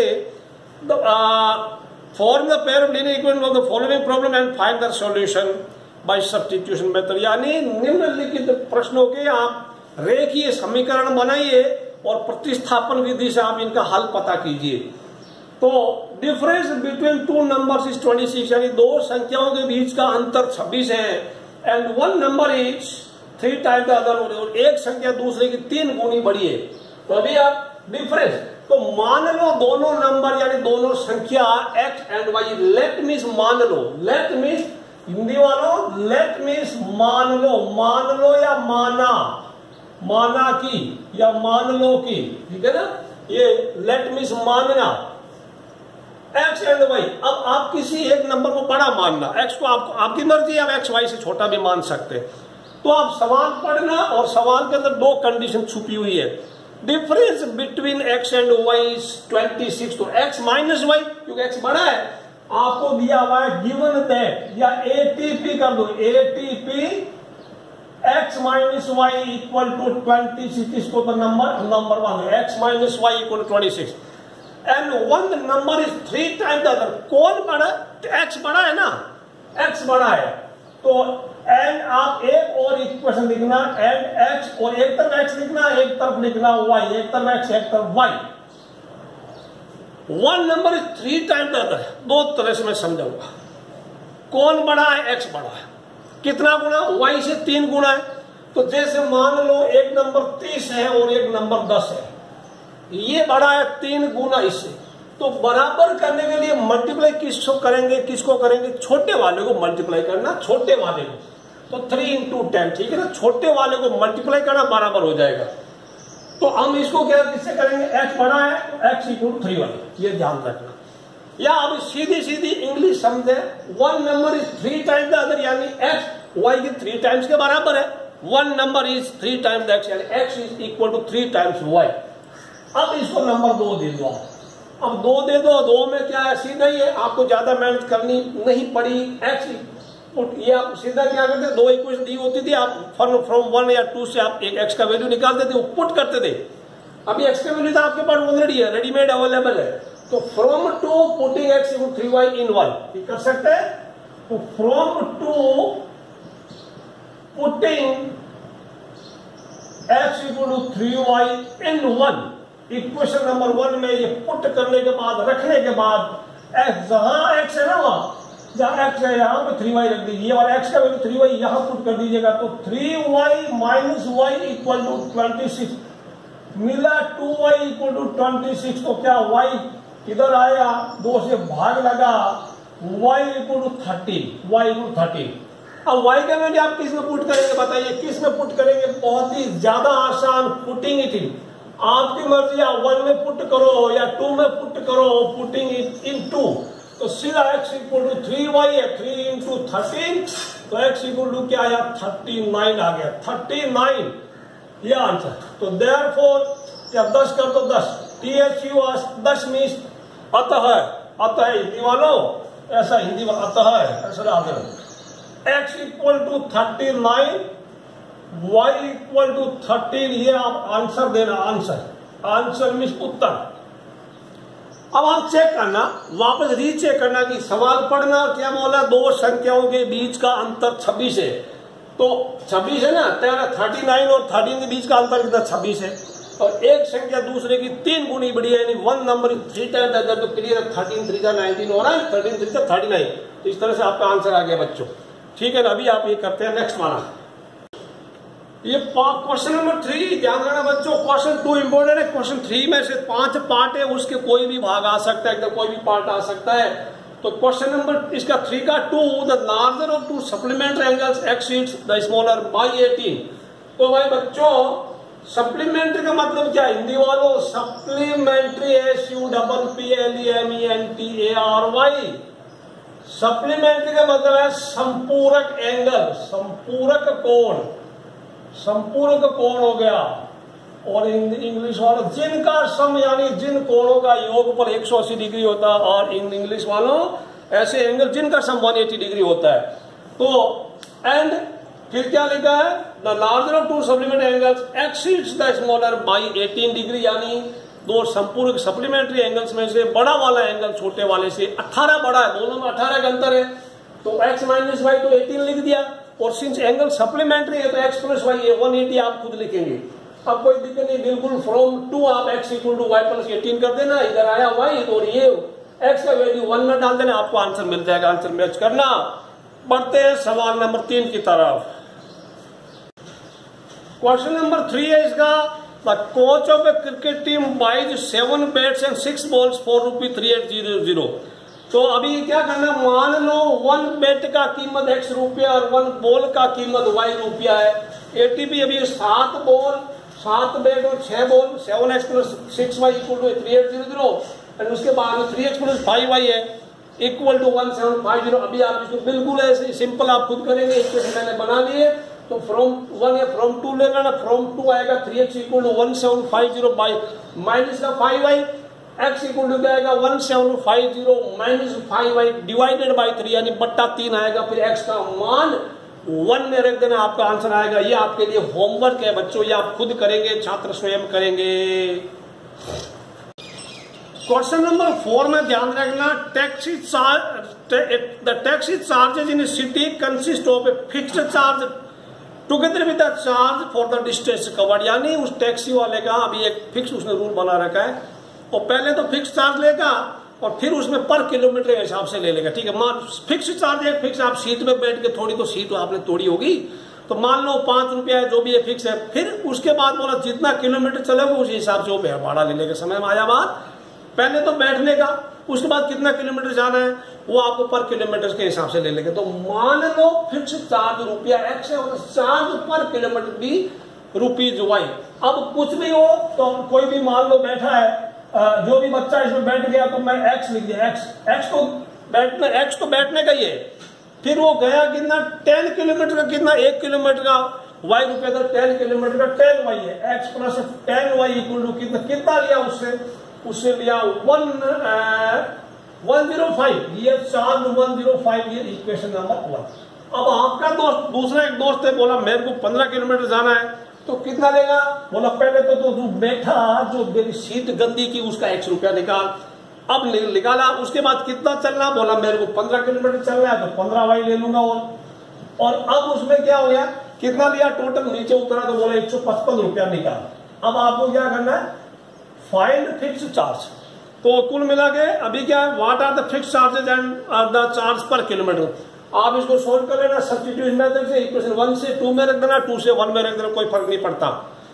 Form the pair of linear equation of the following problem and find the solution by substitution method, यानी निम्नलिखित प्रश्नों के आप रेखीय समीकरण बनाइए और प्रतिस्थापन विधि से आप इनका हल पता कीजिए। तो difference between two numbers is twenty six, यानी दो संख्याओं के बीच का अंतर छब्बीस है। And one number is three time the other, और एक संख्या दूसरे की तीन गुनी बड़ी है। तो अभी आप डिफरेंस, तो मान लो दोनों नंबर यानी दोनों संख्या x and y, let means मान लो, लेट मीन्स हिंदी वालों लेट मीन्स मान लो, मान लो या माना, माना की या मान लो की, ठीक है ना। ये लेट मीन्स मानना, एक्स एंड वाई। अब आप किसी एक नंबर को बड़ा मानना, एक्स को आप, आपकी मर्जी, आप एक्स वाई से छोटा भी मान सकते हैं। तो आप सवाल पढ़ना और सवाल के अंदर दो कंडीशन छुपी हुई है। Difference between x and y twenty six, तो एक्स माइनस वाई, क्योंकि एक्स बड़ा है, आपको दिया हुआ है गिवन दैट, या एटीपी कर दो, एटीपी x minus y equal to twenty six, को तो नंबर नंबर वन है, x minus y equal to twenty six and one number is three time the other. कौन बड़ा? एक्स बड़ा है ना, एक्स बड़ा है, तो एंड आप एक और इक्वेशन लिखना, एंड एक्स, और एक तरफ एक्स लिखना, एक तरफ लिखना वाई, एक तरफ एक्स एक तरफ y. One number is three time the other, दो तरह से मैं समझाऊंगा। कौन बड़ा है? एक्स बड़ा है। कितना गुना? वाई से तीन गुना है। तो जैसे मान लो एक नंबर तीस है और एक नंबर दस है, ये बड़ा है तीन गुना इससे, तो बराबर करने के लिए मल्टीप्लाई किसको करेंगे, किसको करेंगे? छोटे वाले को मल्टीप्लाई करना, छोटे वाले को, तो थ्री इंटू टेन, ठीक है ना। छोटे वाले को मल्टीप्लाई करना, बराबर हो जाएगा। तो हम इसको क्या किससे करेंगे? एक्स बड़ा है तो एक्स इक्वल थ्री वाले, ये ध्यान रखना। या अब सीधी सीधी इंग्लिश समझे, one number is three times the other, यानी एक्स वाई के थ्री टाइम्स के बराबर है। One number is three times x, यानी x is equal to three times y. अब इसको नंबर दो दे दो, अब दो दे दो, दो में क्या है? सीधा ही है, आपको ज्यादा मेहनत करनी नहीं पड़ी। एक्स, ये आप सीधा क्या करते, दो इक्वेशन दी होती थी, आप फ्रॉम वन या टू से आप एक एक्स का वैल्यू निकालते थे, पुट करते थे। अभी एक्स का वैल्यू तो आपके पास ऑलरेडी है, रेडीमेड अवेलेबल है। तो from two putting x equal three y in one, कर सकते हैं। तो from two putting x equal to three y in one, equation number one में ये पुट करने के बाद, रखने के बाद, एक्स जहां एक्स है ना, वहां जहां एक्स है यहां पे थ्री वाई रख दीजिए, और एक्स का वैल्यू थ्री वाई यहां पुट कर दीजिएगा। तो three y minus y equal to twenty six मिला, two y equal to twenty six. तो क्या वाई इधर आया, दो से भाग लगा, y equal to thirteen, y equal to thirteen. अब वाई का वैल्यू आप किस में पुट करेंगे बताइए, किस में पुट करेंगे? बहुत ही ज्यादा आसान, पुटिंग इट इन, आपकी मर्जी, या वन में पुट करो या टू में पुट करो, पुटिंग इट इन टू। तो सीधा x equal to three y है, थ्री इंटू थर्टीन, तो x इक्वल टू क्या आया, थर्टी नाइन आ गया, थर्टी नाइन ये आंसर। तो देयरफॉर क्या दस कर दो thus, T H U thus means अतः है, अतः हिंदी वालों ऐसा, हिंदी अतः है ऐसा डाल देना। x equal to thirty nine, y equal to thirteen, ये आप आंसर देना, आंसर, आंसर मीन्स उत्तर। अब आप चेक करना, वापस रीचेक करना कि सवाल पढ़ना क्या बोला, दो संख्याओं के बीच का अंतर छब्बीस है, तो छब्बीस है ना, थर्टी नाइन और थर्टीन के बीच का अंतर कितना, छब्बीस है, और एक संख्या दूसरे की तीन गुनी बड़ी है, यानी वन नंबर थ्री टाइम तो क्लियर है, थर्टीन थ्री का नाइनटीन हो रहा है, थर्टीन थ्री का थर्टी नाइन, तो इस तरह से आपका आंसर आ गया बच्चों। ठीक है ना, अभी आप ये करते हैं नेक्स्ट वाला, ये क्वेश्चन नंबर थ्री, ध्यान रखना बच्चों, क्वेश्चन टू इंपोर्टेंट है, क्वेश्चन थ्री में से पांच पार्ट है, उसके कोई भी भाग आ सकता है, कोई भी पार्ट आ सकता है। तो क्वेश्चन नंबर इसका थ्री का two, the larger of two supplementary angles exceeds the smaller by eighteen. तो भाई बच्चों सप्लीमेंट्री का मतलब क्या, हिंदी वालों supplementary, S U double P L E M E N T A R Y, supplementary का मतलब है संपूरक एंगल, संपूरक कोण, संपूरक कोण हो गया। और इंग्लिश वालों जिनका सम यानी जिन कोणों का योग पर एक सौ अस्सी डिग्री होता है, और इन इंग्लिश वालों ऐसे एंगल जिनका सम एक सौ अस्सी डिग्री होता है। तो एंड फिर क्या लिखा है, the larger of two supplementary angles exceeds the smaller by eighteen degree, यानी दो संपूरक सप्लीमेंट्री एंगल्स में से बड़ा वाला एंगल छोटे वाले से अठारह बड़ा है, दोनों में अठारह का अंतर है, तो x माइनस वाई तो एटीन लिख दिया, और सिंस एंगल सप्लीमेंट्री है तो x प्लस वाई है वन एटी आप खुद लिखेंगे, अब कोई दिक्कत नहीं, बिल्कुल फ्रॉम टू आप x equal to y plus eighteen कर देना, इधर आया y तो ये x का वैल्यू वन में डाल देना, आपको आंसर मिल जाएगा, आंसर मैच करना। बढ़ते हैं सवाल नंबर तीन की तरफ। क्वेश्चन नंबर थ्री है इसका, the coach of a cricket team buys seven bats and six balls for rupee three eight zero zero. तो अभी क्या करना, मान लो वन बैट का कीमत एक्स रुपया और वन बॉल का कीमत वाई रुपया है, एटीपी अभी सात बॉल, सात बैट और छह ball, seven x plus six y equal to three eight zero zero, and उसके बाद three x plus five y है equal to one seven five zero. अभी आप इसको बिल्कुल ऐसे सिंपल आप खुद करेंगे, इक्वेशन मैंने बना लिए, तो फ्रॉम वन या फ्रॉम टू लेना ना, फ्रॉम टू आएगा three x equal to one seven five zero by minus का five y, x equal to क्या आएगा one seven five zero minus five y divided by three, यानी बट्टा तीन आएगा, फिर एक्स का मान वन में रख देना, आपका आंसर आएगा। ये आपके लिए होमवर्क है बच्चों, ये आप खुद करेंगे, छात्र स्वयं करेंगे। क्वेश्चन नंबर फोर में ध्यान रखना, taxi charge, the taxi charges in city consist of a fixed charge together with the charge for the distance covered, यानी उस टैक्सी वाले का अभी एक फिक्स उसने रूल बना रखा है, और पहले तो फिक्स चार्ज लेगा और फिर उसमें पर किलोमीटर के हिसाब से ले लेगा। ठीक है, मान फिक्स चार्ज है, फिक्स, आप सीट में बैठ के थोड़ी तो सीट आपने तोड़ी होगी, तो मान लो पांच रुपया है, जो भी है फिक्स है, फिर उसके बाद बोला जितना किलोमीटर चलेगा उस हिसाब से वो भाड़ा ले लेगा। समय में आया बात, पहले तो बैठने का, उसके बाद कितना किलोमीटर जाना है वो आपको पर किलोमीटर के हिसाब से ले लेंगे। तो मान लो फिक्स चार्ज रुपया एक्स है और चार्ज पर किलोमीटर भी रुपीज वाई। अब कुछ भी हो तो कोई भी मान लो बैठा है, जो भी बच्चा इसमें बैठ गया तो मैं एक्स लिख दिया, एक्स एक्स तो बैठने एक्स तो बैठने का ही है, फिर वो गया कितना टेन किलोमीटर का, कितना एक किलोमीटर का वाई रुपये का, टेन किलोमीटर का टेन वाई है, x plus ten y equal to कितना कितना लिया उससे उससे लिया वन वन जीरो फाइव, ये चार्ज वन जीरो फाइव, ये इक्वेशन नंबर वन। अब आपका दोस्त दूसरा एक दोस्त है, बोला मेरे को पंद्रह किलोमीटर जाना है, तो कितना लेगा, बोला पहले तो, तो जो बैठा जो मेरी सीट गंदी की उसका एक रुपया निकाल, अब निकाला, उसके बाद कितना चलना, बोला मेरे को पंद्रह किलोमीटर चलना है तो पंद्रह वाई ले लूंगा, और और अब उसमें क्या हो गया, कितना लिया टोटल, नीचे उतरा तो बोला एक सौ पचपन रुपया निकाल। अब आपको क्या करना है, फाइंड फिक्स चार्ज, तो कुल मिला के अभी क्या है, what are the fix charges and the charge per kilometer. आप इसको सोल्व कर लेना सब्स्टिट्यूशन मेथड से, इक्वेशन वन से टू में रख देना, टू से वन में रख देना, कोई फर्क नहीं पड़ता।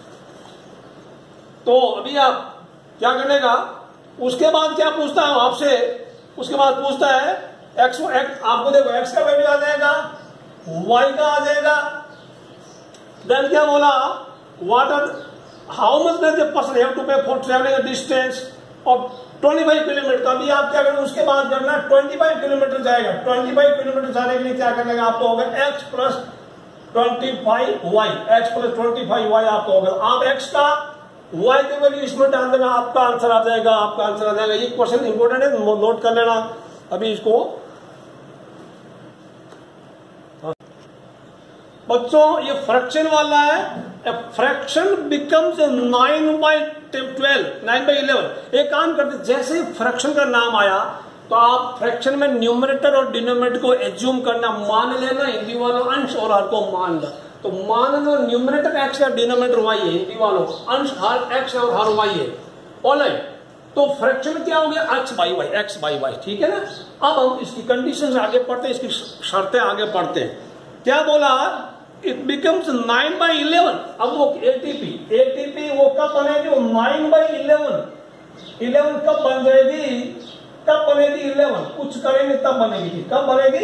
तो अभी आप क्या करने का, उसके बाद क्या पूछता है आपसे, उसके बाद पूछता है एक्स, एक्स आपको देखो एक्स का वैल्यू आ जाएगा, वाई का आ जाएगा, देन क्या बोला, what are how much does a person have to pay for travelling a distance, और पच्चीस किलोमीटर। अभी आप क्या करें, उसके बाद करना पच्चीस किलोमीटर जाएगा। पच्चीस किलोमीटर जाने के लिए क्या करना आपको होगा, x plus twenty five y, x plus twenty five y आपको होगा। आप एक्स का वाई के वैल्यू इसमें डाल देना, आपका आंसर आ जाएगा, आपका आंसर आ जाएगा। ये क्वेश्चन इंपोर्टेंट है, नोट कर लेना अभी इसको। बच्चों ये फ्रैक्शन वाला है, fraction becomes nine by twelve, nine by eleven. एक काम करते, जैसे ही फ्रैक्शन का नाम आया तो आप फ्रैक्शन में न्यूमरेटर और डिनोमिनेटर को एज्यूम करना, मान लेना हिंदी वालों अंश और हर को मान लो। तो मान लो न्यूमरेटर एक्स या डिनोमिनेटर वाई है, हिंदी वालों अंश हर एक्स और हर वाई है, ऑलराइट। तो फ्रैक्शन क्या हो गया, x by y, x by y, ठीक है ना। अब हम इसकी कंडीशन आगे पढ़ते हैं, इसकी शर्तें आगे पढ़ते हैं। क्या बोला, it becomes nine by eleven. अब वो एटीपी, एटीपी वो कब बनेगी, वो नाइन बाई इलेवन, इलेवन कब बन जाएगी, कब बनेगी इलेवन, कुछ करेंगे तब बनेगी, कब बनेगी,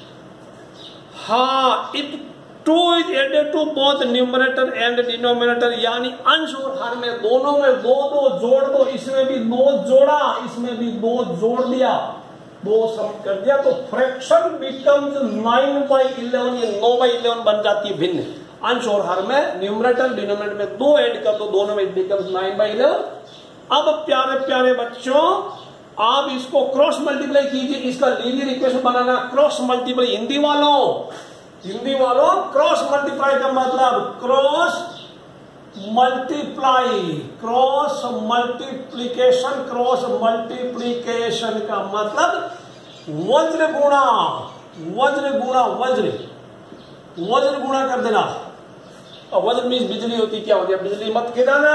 हाँ, it two is added to both numerator and denominator, यानी अंश और हर में दोनों में दो दो जोड़ दो, इसमें भी दो जोड़ा, इसमें भी दो जोड़ दिया, दो सम कर दिया, तो fraction becomes nine by eleven, ये नौ बाई इलेवन बन जाती है भिन्न, अंश और हर में, न्यूमरेटर डिनोमिनेटर में दो ऐड कर दो, दोनों में बिकम्स नाइन बाई इलेवन। अब प्यारे प्यारे बच्चों आप इसको क्रॉस मल्टीप्लाई कीजिए, इसका लीनियर इक्वेशन बनाना, क्रॉस मल्टीप्लाई, हिंदी वालों हिंदी वालों क्रॉस मल्टीप्लाई का मतलब cross multiply, cross multiplication, cross multiplication का मतलब वज्र गुणा, वज्र गुणा, वज्र वज्र गुणा कर देना। और वज्र मीन्स बिजली होती, क्या होती है, बिजली मत गिराना।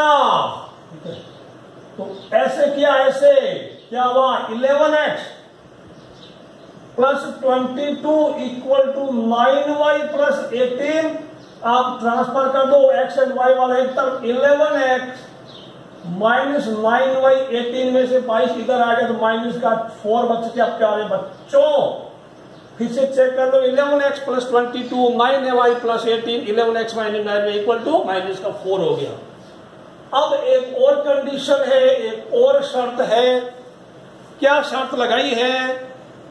तो ऐसे किया, ऐसे क्या हुआ, eleven x plus twenty two equal to nine y plus eighteen. आप ट्रांसफर कर दो एक्स एंड वाई वाला एक तरफ, eleven x minus nine y, eighteen में से बाईस इधर आ गया तो माइनस का फोर बच गया प्यारे बच्चों। फिर से चेक कर लो, eleven x plus twenty two, nine y plus eighteen, eleven x minus nine y equal to minus का फोर हो गया। अब एक और कंडीशन है, एक और शर्त है। क्या शर्त लगाई है,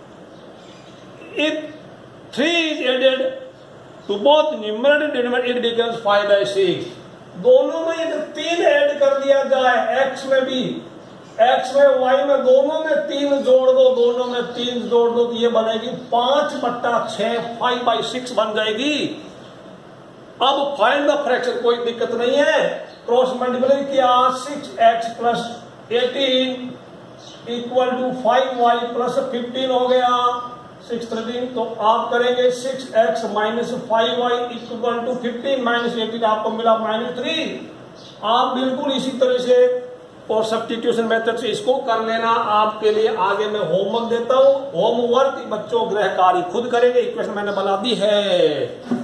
if three is added to both numerator denominator it becomes five by six. दोनों में यदि तीन ऐड कर दिया जाए, एक्स में भी, एक्स में वाई में, दोनों में तीन जोड़ दो, दोनों में तीन जोड़ दो तो ये बनेगी पांच बट्टा छह, फाइव बाई सिक्स बन जाएगी। अब फाइंड द फ्रैक्शन, कोई दिक्कत नहीं है, क्रॉस मल्टीप्लाई किया, six x plus eighteen equal to five y plus fifteen हो गया, सिक्स थर्टीन। तो आप करेंगे six x minus five y equal to fifteen minus eighteen, आपको मिला माइनस थ्री। आप बिल्कुल इसी तरह से और सब्स्टिट्यूशन मेथड से इसको कर लेना। आपके लिए आगे मैं होमवर्क देता हूं, होमवर्क बच्चों गृह कार्य खुद करेंगे, इक्वेशन मैंने बना दी है।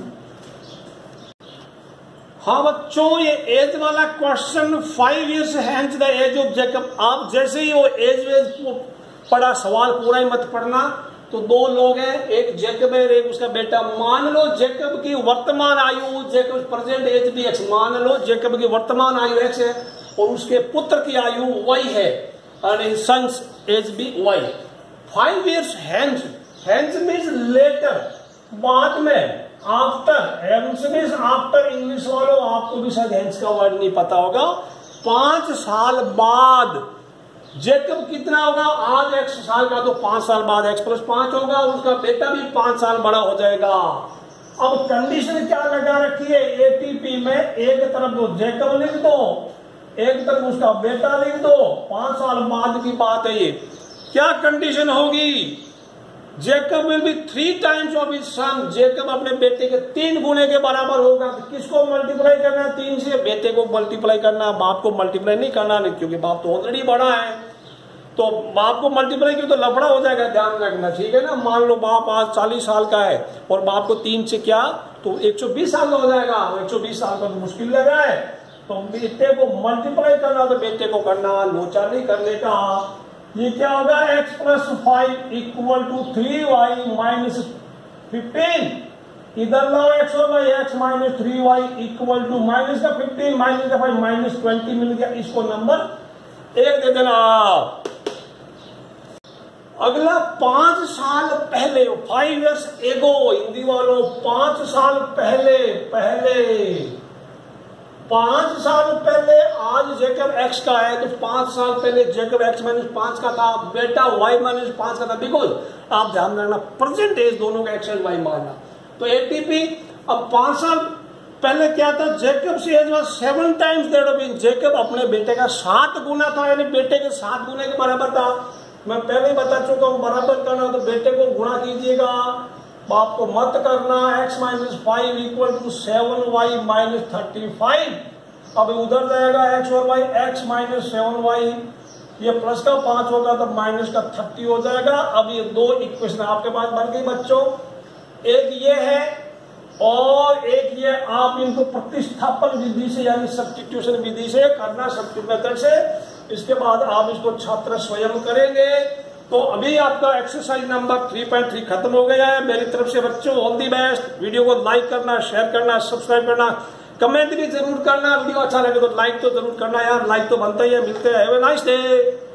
हाँ बच्चों, ये एज वाला question, five years hence the age of Jacob. आप जैसे ही वो एज वेज पढ़ा, सवाल पूरा ही मत पढ़ना। तो दो लोग हैं, एक जेकब है, एक उसका बेटा। मान लो जेकब की वर्तमान आयु, जेकब प्रेजेंट एज भी एक्स, मान लो जेकब की वर्तमान आयु एक्स है और उसके पुत्र की आयु वाई है, और सन्स एज भी y. Five years hence, hence means later, बाद में, after, hence means after. English वालों आपको भी शायद हैंस का वर्ड नहीं पता होगा। पांच साल बाद जेकब कितना होगा, आज एक्स साल का, तो पांच साल बाद एक्स प्लस पांच होगा, उसका बेटा भी पांच साल बड़ा हो जाएगा। अब कंडीशन क्या लगा रखी है, एटीपी में एक तरफ तो जेकब लिख दो, एक तरफ उसका बेटा लिख दो, पांच साल बाद की बात है ये। क्या कंडीशन होगी, Jacob will be three times of his son, Jacob अपने बेटे के तीन गुने के बराबर होगा। तो किसको मल्टीप्लाई करना है, तीन से, बेटे को मल्टीप्लाई करना, बाप को मल्टीप्लाई नहीं करना, नहीं, क्योंकि बाप तो ऑलरेडी बड़ा है। तो बाप को मल्टीप्लाई क्यों, तो लफड़ा हो जाएगा, ध्यान रखना, ठीक है ना। मान लो बाप आज चालीस साल का है और बाप को तीन से क्या, तो एक सौ बीस साल का हो जाएगा। एक सौ बीस साल का तो मुश्किल लग रहा है, तो बेटे को मल्टीप्लाई करना तो बेटे को करना, लोचा नहीं करने का। ये क्या होगा, x plus five equal to three y minus fifteen. इधर लाओ x होगा, x minus three y equal to minus का फिफ्टीन माइनस का फाइव माइनस ट्वेंटी मिल गया। इसको नंबर एक दे देना। अगला पांच साल पहले, फाइव इयर्स एगो, हिंदी वालों पांच साल पहले, पहले पांच साल पहले आज जेकब एक्स का है, तो पांच साल पहले जेकब एक्स माइनस पांच का था, बेटा वाई माइनस पांच का था। बिकॉज आप ध्यान रखना प्रेजेंट एज दोनों का एक्स एंड वाई मानना। तो एटीपी अब पांच साल पहले क्या था, जेकब से age was seven times that of in, Jacob अपने बेटे का सात गुना था, यानी बेटे के सात गुने के बराबर था। मैं पहले ही बता चुका हूं, बराबर करना तो बेटे को गुणा कीजिएगा, बाप को मत करना। x minus five equal to seven y minus thirty five. अब उधर जाएगा x और y, x minus seven y, ये प्लस का पांच होगा तो माइनस का थर्टी हो जाएगा। अब ये दो इक्वेशन आपके पास बन गई बच्चों, एक ये है और एक ये। आप इनको प्रतिस्थापन विधि से यानी सब्स्टिट्यूशन विधि से करना, सब्स्टिट्यूट मेथड से। इसके बाद आप इसको छात्र स्वयं करेंगे। तो अभी आपका exercise number three point three खत्म हो गया है। मेरी तरफ से बच्चों ऑल दी बेस्ट। वीडियो को लाइक करना, शेयर करना, सब्सक्राइब करना, कमेंट भी जरूर करना। वीडियो अच्छा लगे तो लाइक तो जरूर करना यार, लाइक तो बनता ही है। मिलते हैं, हैव अ नाइस डे।